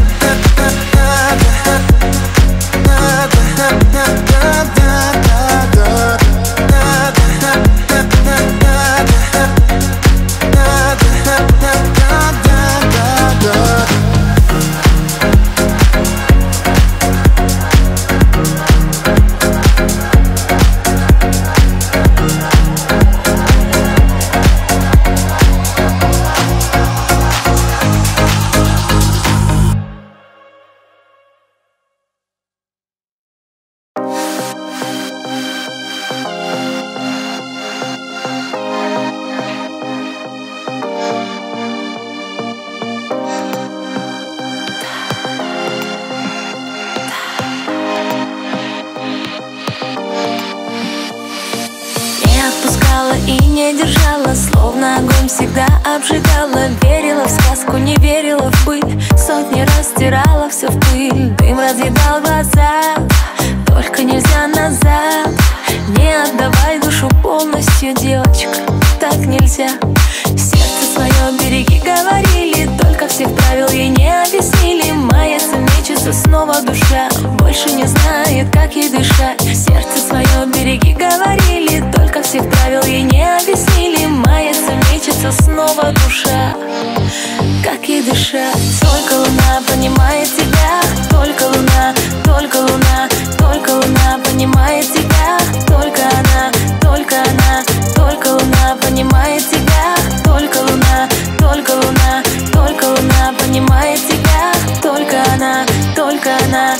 И не держала, словно огонь всегда обжигала. Верила в сказку, не верила в пыль. Сотни раз стирала все в пыль. Дым разъедал глаза, только нельзя назад. Не отдавай душу полностью, девочка, так нельзя. Сердце свое береги, говорили, только всех правил ей не объяснили. Мается, мечется снова душа, больше не знает, как ей дышать. Сердце свое береги, говорили, только всех правил ей не объяснили. Мается, мечется снова душа, как ей дышать. Только луна понимает тебя, только луна, только луна, только луна понимает тебя. Только она, только она, только луна понимает тебя. Только луна, только луна, только луна понимает тебя. Только она, только она.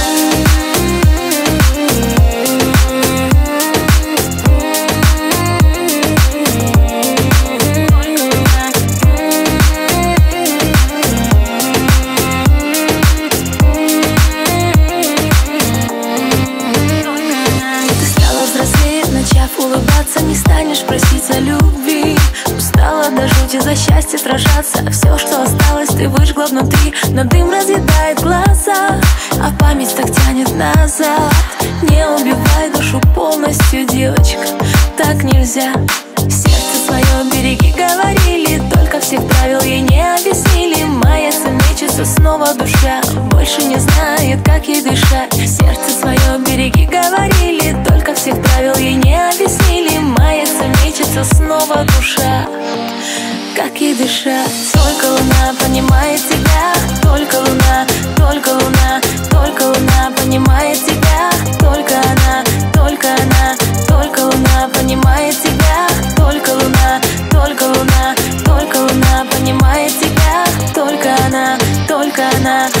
Не станешь просить о любви. Устала до жути за счастье сражаться. Все, что осталось, ты выжгла внутри. Но дым разъедает глаза, а память так тянет назад. Не убивай душу полностью, девочка, так нельзя. Сердце свое береги, говорили, только всех правил ей не объяснили. Мается, мечется снова душа, больше не знает, как ей дышать. Сердце свое береги, говорили, только всех правил ей не объяснили. Мается, мечется снова душа, как ей дышать. Только луна понимает тебя, только луна, только луна, только луна понимает тебя. Только она, только она, только луна понимает тебя. Только луна, только луна, только луна понимает тебя. Только она, только она.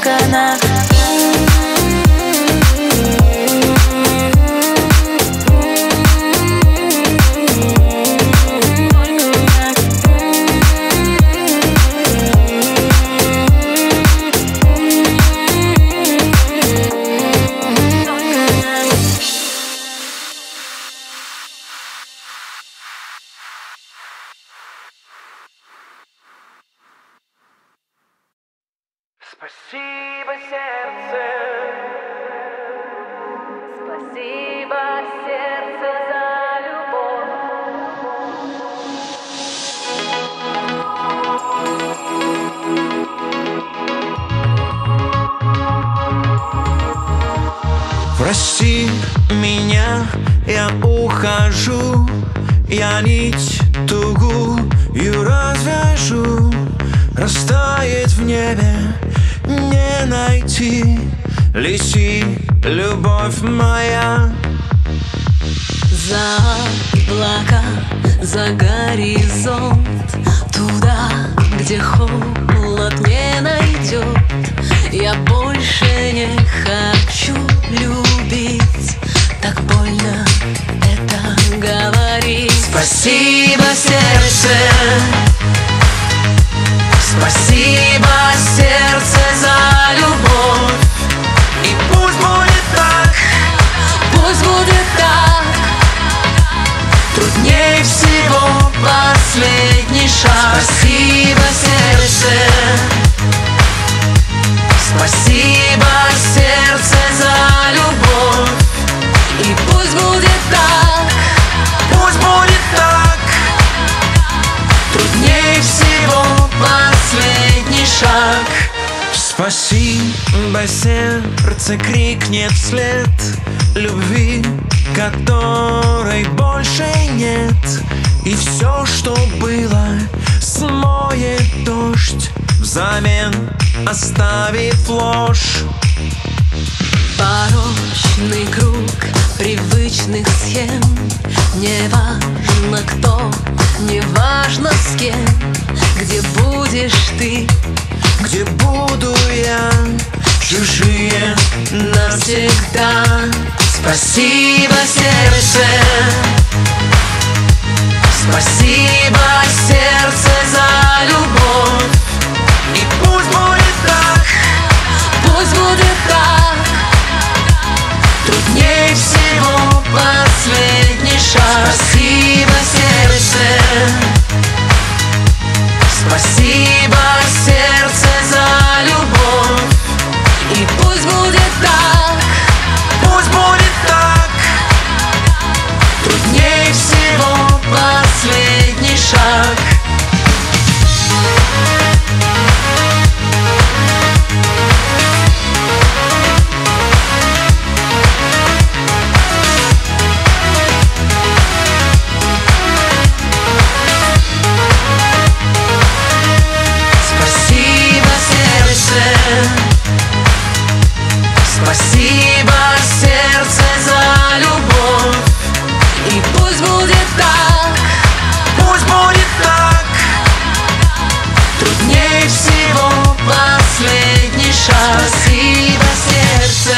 коньяк. Спасибо, сердце. Спасибо, сердце, за любовь. Прости меня, я ухожу, я нить тугую развяжу. Растает в небе, не найти. Лети, любовь моя. За облака, за горизонт, туда, где холод не найдет. Я больше не хочу любить, так больно это говорить. Спасибо, сердце. Спасибо, сердце, за любовь. И пусть будет так, Пусть будет так. труднее всего последний шаг. Спасибо, сердце. Спасибо, сердце, за любовь. И пусть будет так. Пусть будет так, труднее всего последний шаг. Спасибо, сердце крикнет вслед любви, которой больше нет. И все, что было, смоет дождь, взамен оставив ложь. Порочный круг привычных схем. Не важно кто, не важно с кем. Где будешь ты, Где буду я, чужие навсегда. Спасибо, сердце. Спасибо, сердце, за любовь. И пусть будет так, пусть будет так. труднее всего последний шаг. Спасибо, сердце. Спасибо, сердце, за любовь. И пусть будет так. Пусть будет так, труднее всего последний шаг. Спасибо, сердце. Спасибо, сердце, за любовь. И пусть будет так. Пусть будет так, труднее всего последний шаг. Спасибо, сердце.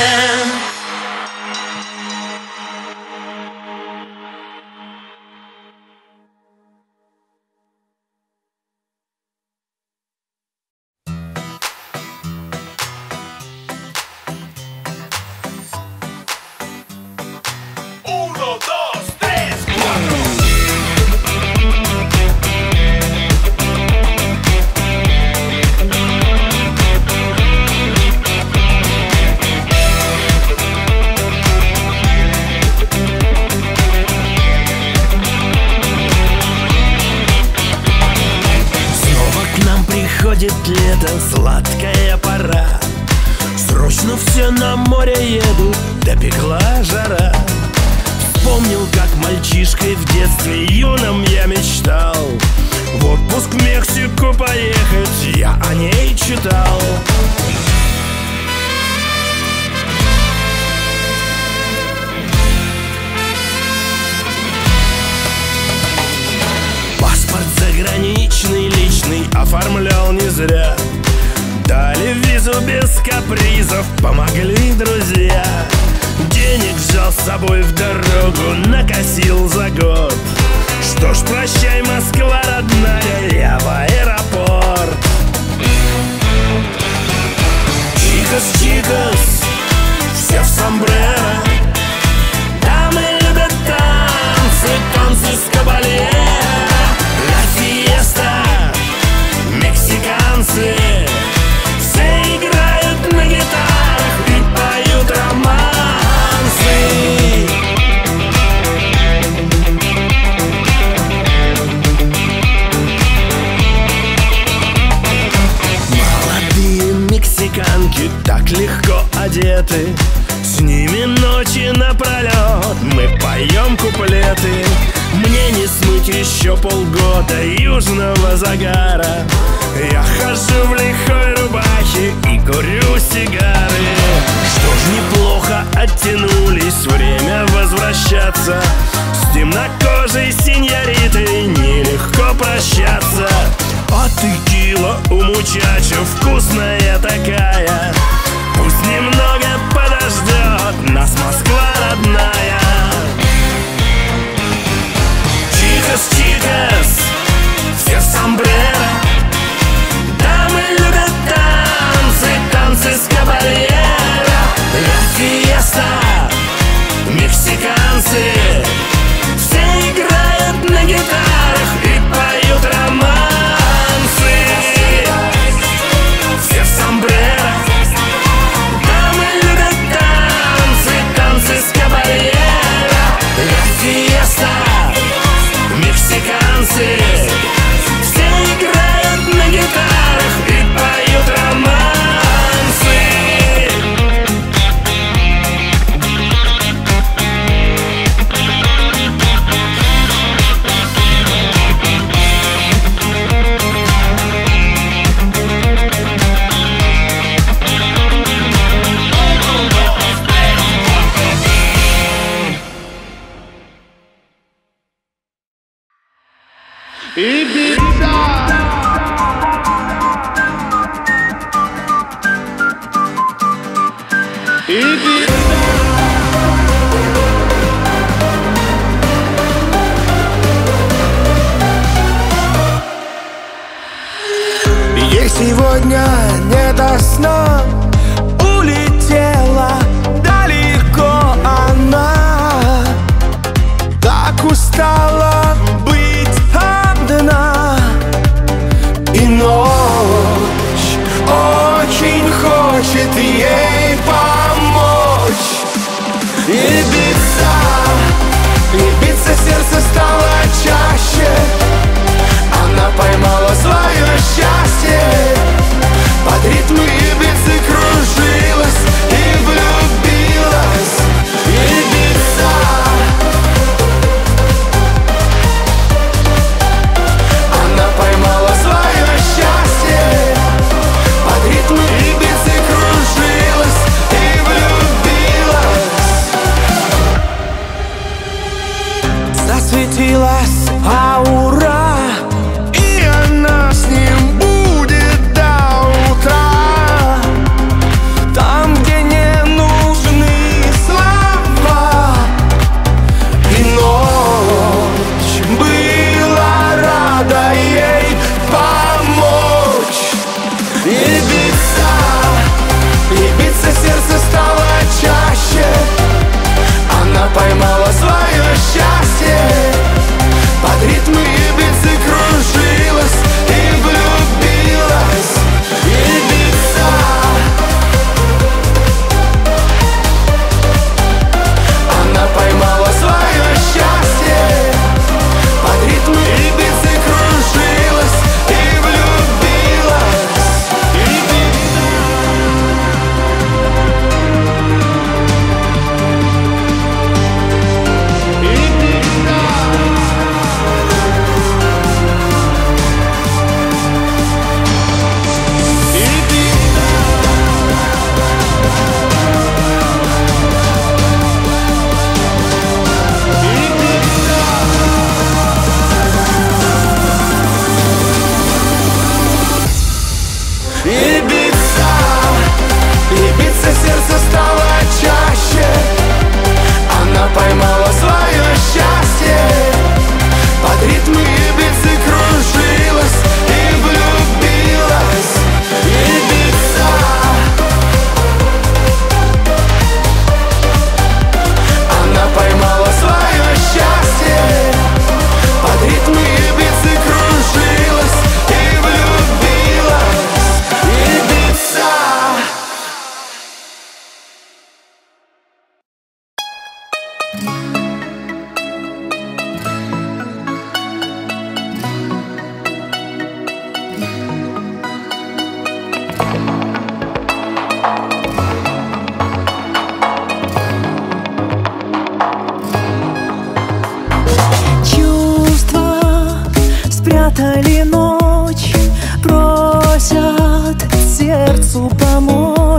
Приходит лето, сладкая пора. Срочно все на море едут, допекла жара. Вспомнил, как мальчишкой в детстве юном я мечтал в отпуск в Мексику поехать, я о ней читал. Паспорт заграничный, личный, оформлял не зря. Дали визу еду без капризов, помогли друзья. Денег взял с собой в дорогу, накосил за год. Что ж, прощай, Москва родная, я в аэропорт. Чикос, чикос, все в сомбреро. Дамы любят танцы, танцы с кабальера. Ла фиеста, мексиканцы, все играют на гитарах и поют романсы. Молодые мексиканки так легко одеты, с ними ночи напролет мы поем куплеты. Мне не смыть еще полгода южного загара. Я хожу в лихой рубахе и курю сигары. Что ж, неплохо оттянулись, время возвращаться. С темнокожей синьоритой нелегко прощаться. А текила у мучачо вкусная такая. Пусть немного подождет нас Москва родная. Чикос, чикос, все в сомбреро. Дамы любят танцы, танцы с кабальера. Ла фиеста, мексиканцы, все играют на гитарах и поют романсы. Все в сомбреро. Дамы любят танцы, танцы с кабальера. Ла фиеста, мексиканцы, все играют на гитарах и поют романсы. Ей сегодня не до сна, улетела далеко она. Так устала быть одна, и ночь очень хочет ей помочь. И биться сердце стало чаще. Она поймала свое счастье под ритмы Ибицы,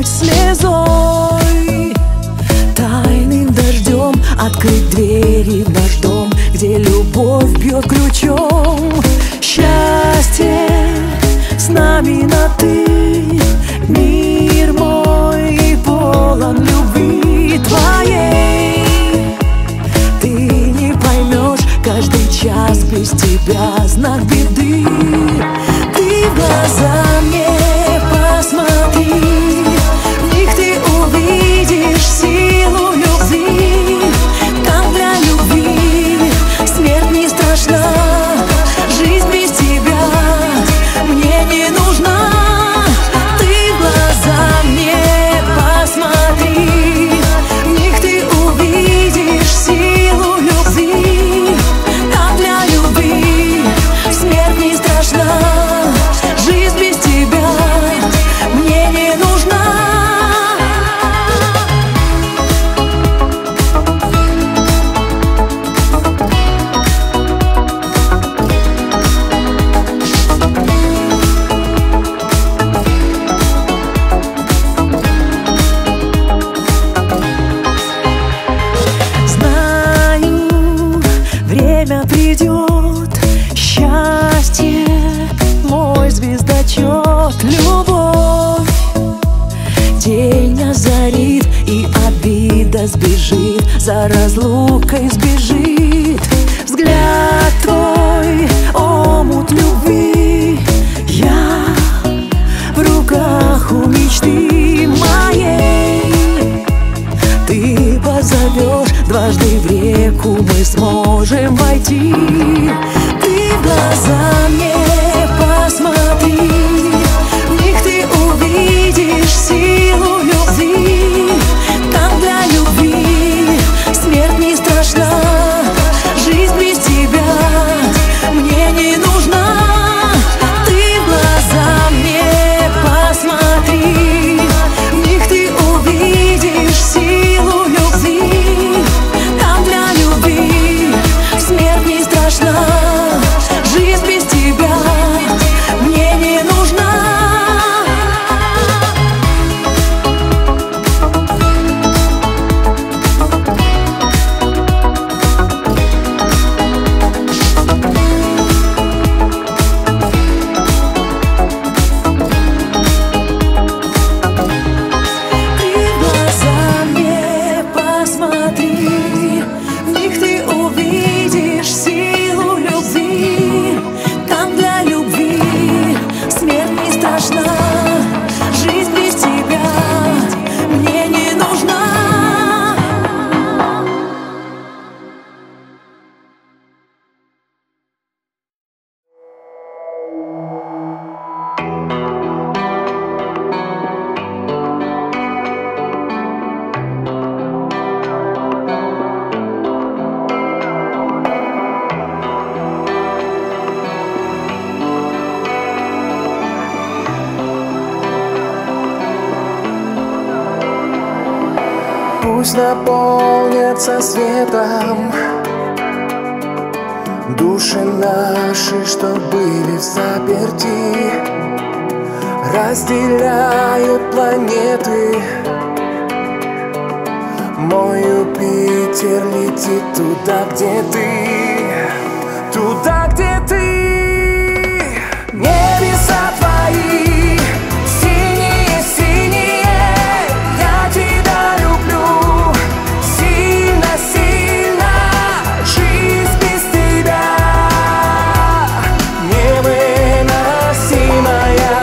ночь слезой, тайным дождем открыть двери в наш дом, где любовь бьет ключом. Счастье с нами на ты, мир мой полон любви твоей. Ты не поймешь, каждый час без тебя знак беды. Ты в глаза мне посмотри, в них ты увидишь силу любви. Там для любви смерть не страшна, жизнь без тебя мне не нужна. Ты в глаза мне посмотри, в них ты увидишь силу любви. Там для любви смерть не страшна, жизнь без тебя мне не нужна. Знаю, время придет, счастье, мой звездочет, любовь. День озарит, и обида сбежит, за разлукой сбежит. Взгляд твой, омут любви, я в руках у мечты моей. Ты позовешь, дважды в реку мы сможем войти. Ты в глаза мне посмотри, в них ты увидишь силу любви. Там для любви смерть не страшна, жизнь без тебя мне не нужна. Ты в глаза мне посмотри, в них ты увидишь силу любви. Там для любви смерть не страшна, жизнь без тебя мне не нужна. Ты в глаза мне посмотри, в них ты увидишь силу любви. Там для любви смерть не страшна, жизнь без тебя мне не нужна. Пусть наполнятся светом души наши, что были в заперти, разделяют планеты. Мой Юпитер летит туда, где ты, туда, где ты. Небеса твои синие-синие, я тебя люблю сильно-сильно. Жизнь без тебя невыносимая.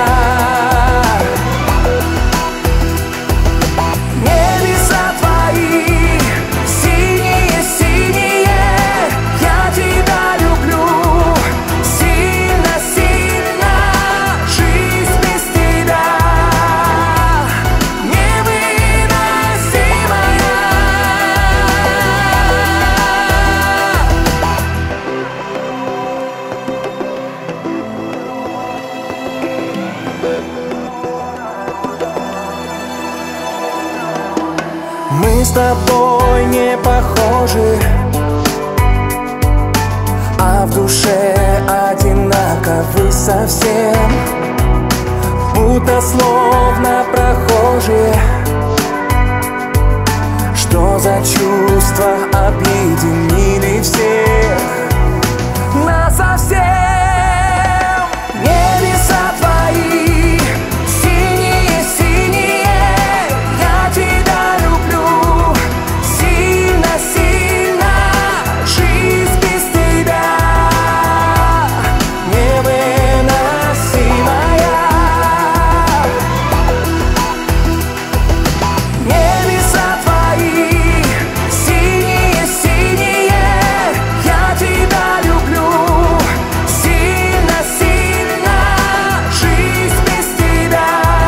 Небеса твои синие-синие, я тебя люблю сильно-сильно. Жизнь без тебя Мы с тобой не похожи, а в душе одинаковы совсем. Будто словно прохожие чувства объединили всех насовсем. Небеса твои синие-синие, я тебя люблю сильно-сильно. Жизнь без тебя невыносимая. Небеса твои синие-синие, я тебя люблю сильно-сильно. Жизнь без тебя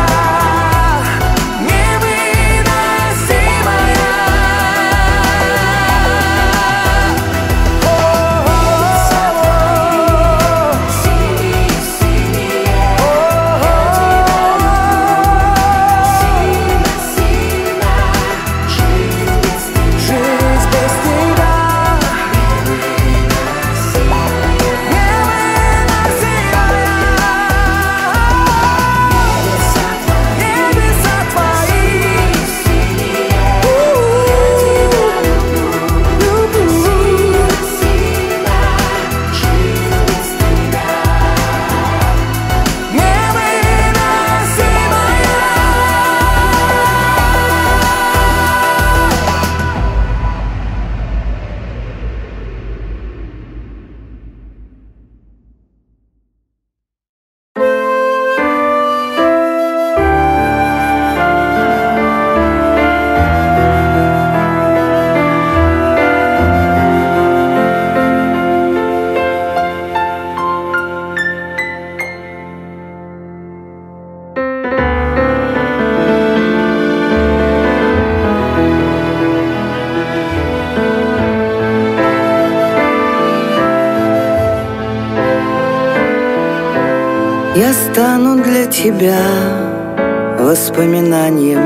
Я стану для тебя воспоминанием,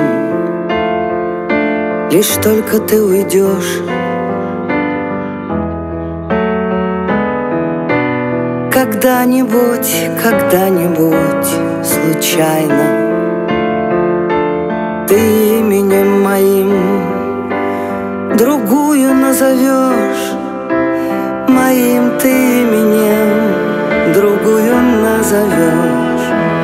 лишь только ты уйдешь. Когда-нибудь, когда-нибудь случайно ты именем моим другую назовешь, моим ты именем другую назовешь.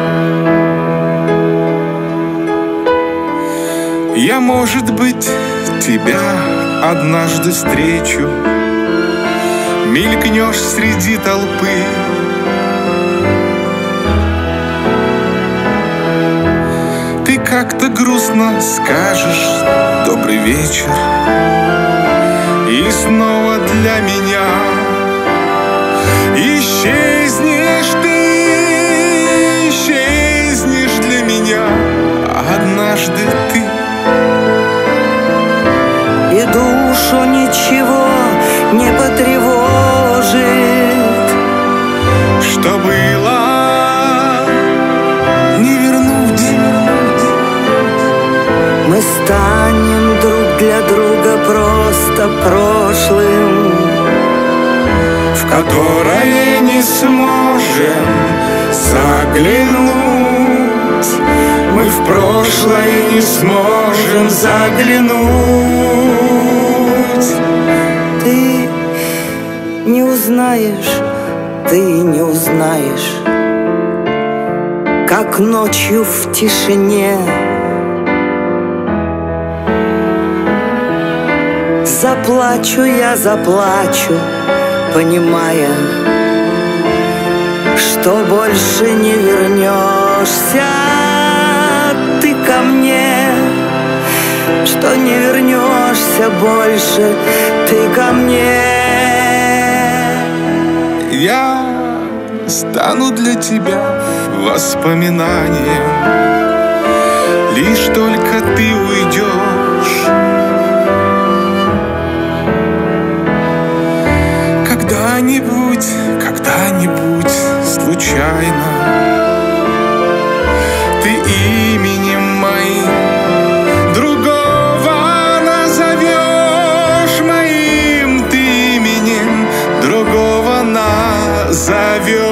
Я, может быть, тебя однажды встречу, мелькнешь среди толпы. Ты как-то грустно скажешь «добрый вечер», и снова для меня исчезнешь ты, исчезнешь для меня однажды ты. И душу ничего не потревожит, что было не вернуть. Мы станем друг для друга просто прошлым, в которое не сможем заглянуть. Мы в прошлое не сможем заглянуть. Ты не узнаешь, ты не узнаешь, как ночью в тишине заплачу я, заплачу, понимая, что больше не вернешься ты ко мне, что не вернешься больше ты ко мне. Я стану для тебя воспоминанием, лишь только ты уйдешь. Когда-нибудь, когда-нибудь случайно ты именем моим другого назовешь, моим ты именем другого назовешь.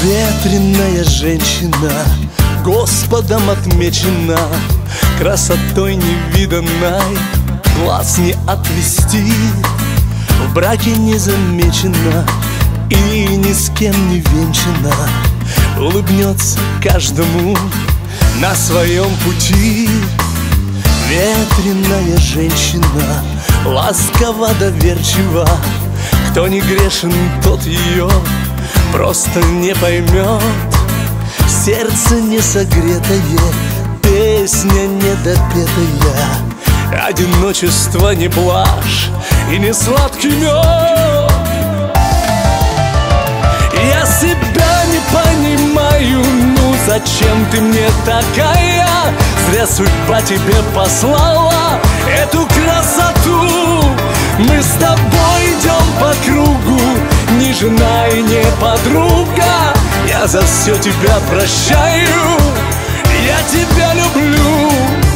Ветреная женщина, Господом отмечена, красотой невиданной глаз не отвести. В браке не замечена и ни с кем не венчана, улыбнется каждому на своем пути. Ветреная женщина, ласково доверчива, кто не грешен, тот ее просто не поймет. Сердце не согретое, песня недопетая, одиночество не блажь и не сладкий мед. Я себя не понимаю, ну зачем ты мне такая? Зря судьба тебе послала эту красоту. Мы с тобой идем по кругу, ни жена и не подруга. Я за все тебя прощаю, я тебя люблю.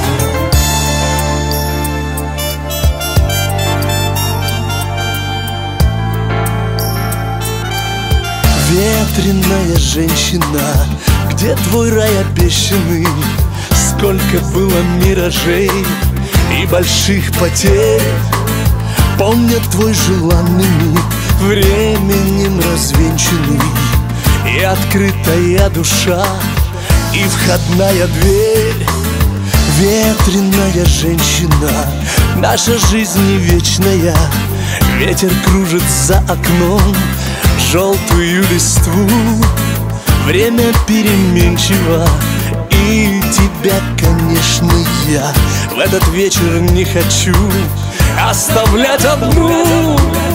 Ветреная женщина, где твой рай обещанный? Сколько было миражей и больших потерь. Помнят твой желанный миг, временем развенчанный, и открытая душа, и входная дверь. Ветреная женщина, наша жизнь не вечная, ветер кружит за окном желтую листву. Время переменчиво, и тебя, конечно, я в этот вечер не хочу оставлять одну.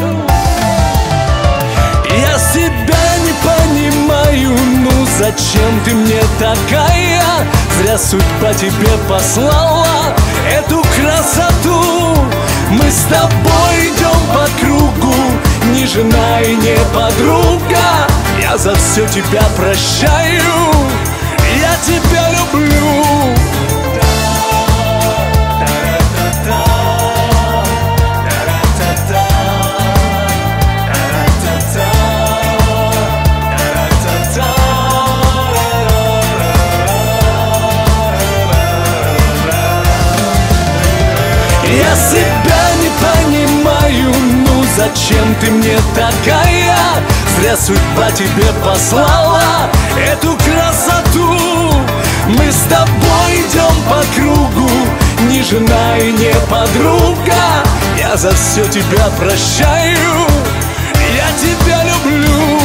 Я себя не понимаю, ну зачем ты мне такая? Зря судьба тебе послала эту красоту. Мы с тобой идем по кругу, ни жена и не подруга. Я за все тебя прощаю, я тебя люблю. Я себя не понимаю, ну зачем ты мне такая? Зря судьба тебе послала эту красоту. Мы с тобой идем по кругу, ни жена и не подруга. Я за все тебя прощаю, я тебя люблю.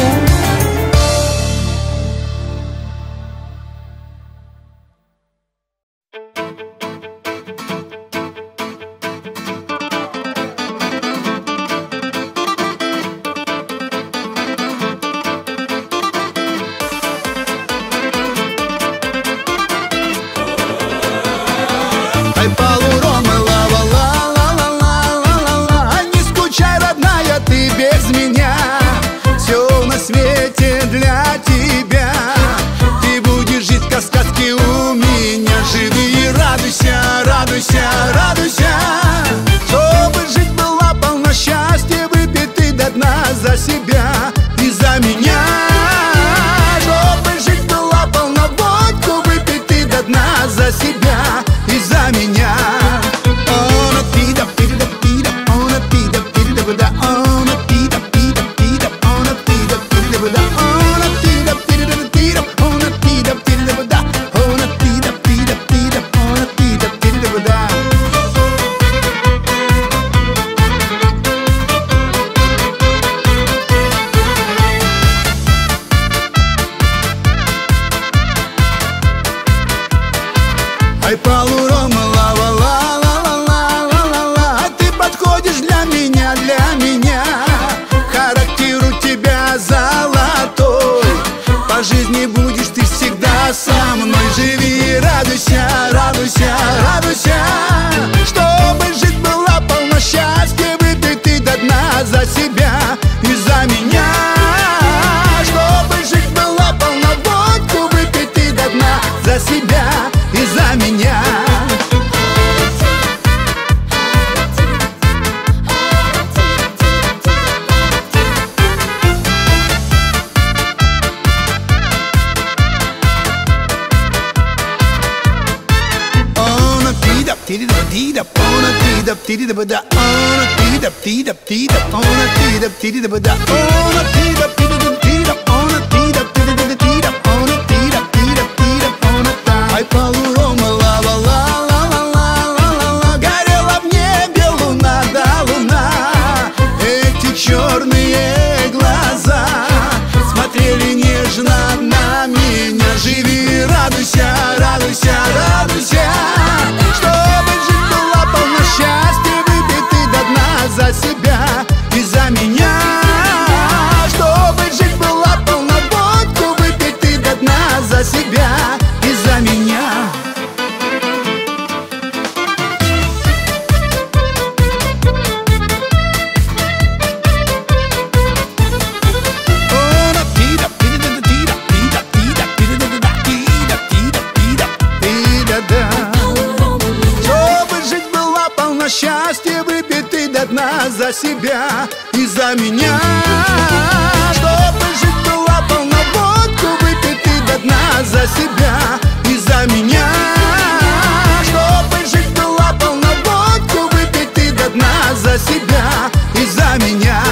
Не скучай, родная, ты без меня. Ай, полурома, ла-ла-ла-ла-ла-ла-ла-ла. Горела в небе луна, да луна. Эти черные глаза смотрели нежно на меня. Живи, радуйся, радуйся, радуйся. Чтобы жизнь была полна счастья, выпей ты до дна за себя и за меня. Чтобы жизнь была полна водку, выпей ты до дна за себя и за меня. Чтобы жизнь была полна счастья, выпей ты до дна за себя и за меня. Чтобы жизнь была полна водку, выпей ты до дна за себя и за меня. Чтобы жизнь была полна водку, выпей ты до дна за себя и за меня.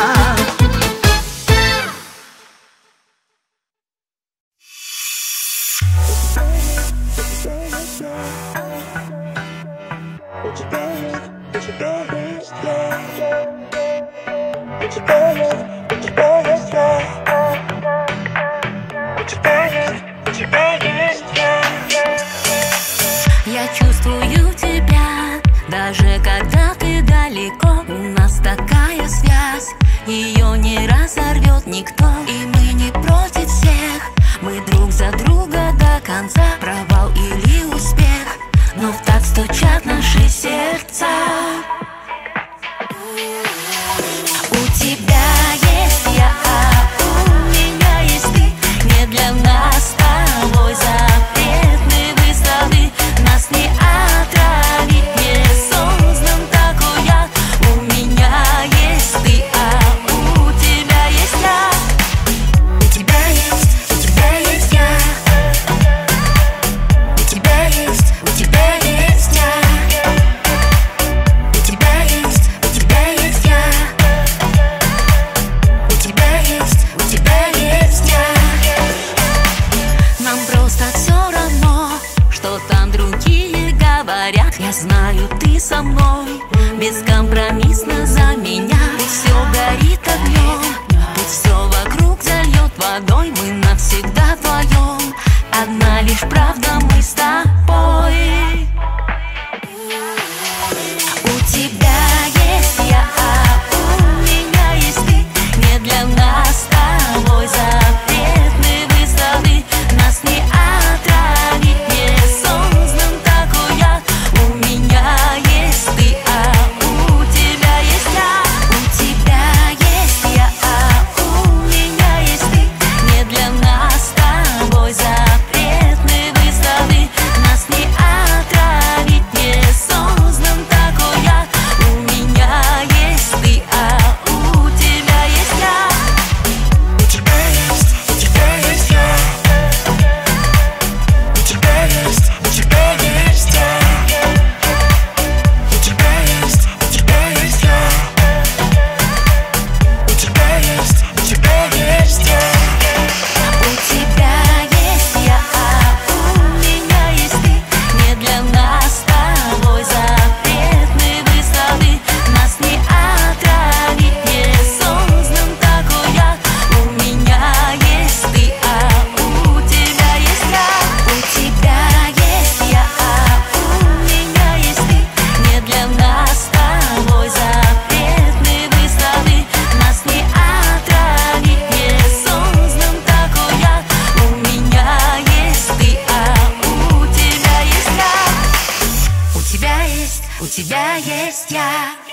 Я чувствую тебя, даже когда ты далеко. У нас такая связь, ее не разорвет никто. И мы не против всех, мы друг за друга до конца. Провал или успех, но в такт стучат наши сердца. У тебя есть я, а у меня есть ты. Не для нас с тобой запретны высоты. Нас не отравить, не создан такой яд. У меня есть ты, а у тебя есть я. У тебя есть я. У тебя есть я. У тебя есть я. У тебя есть я. У тебя есть я. Нам просто все равно, что там другие говорят. Я знаю, ты со мной, бескомпромиссно за меня. Пусть все горит огнем, пусть все вокруг зальет водой. Мы навсегда вдвоем, одна лишь правда, мы с тобой. У тебя есть я, а у меня есть ты. Не для нас с тобой запретны высоты. Нас не отравить, не создан такой яд. У меня есть ты, а у тебя есть я. У тебя есть я, а у меня есть ты. Не для нас с тобой запретны высоты. Нас не отравить, не создан такой яд. У меня есть ты, а у тебя есть я. У тебя есть я. У тебя есть я. У тебя есть я. У тебя есть я. У тебя есть я. У тебя есть я. У тебя есть я, а у меня есть ты. Не для нас с тобой запретны высоты. Нас не отравить, не создан такой яд. У меня есть ты, а у тебя есть я. У тебя есть я, а у меня есть ты. Не для нас с тобой запретны высоты. Нас не отравить, не создан такой яд. У меня есть ты, а у тебя есть я. У тебя есть я.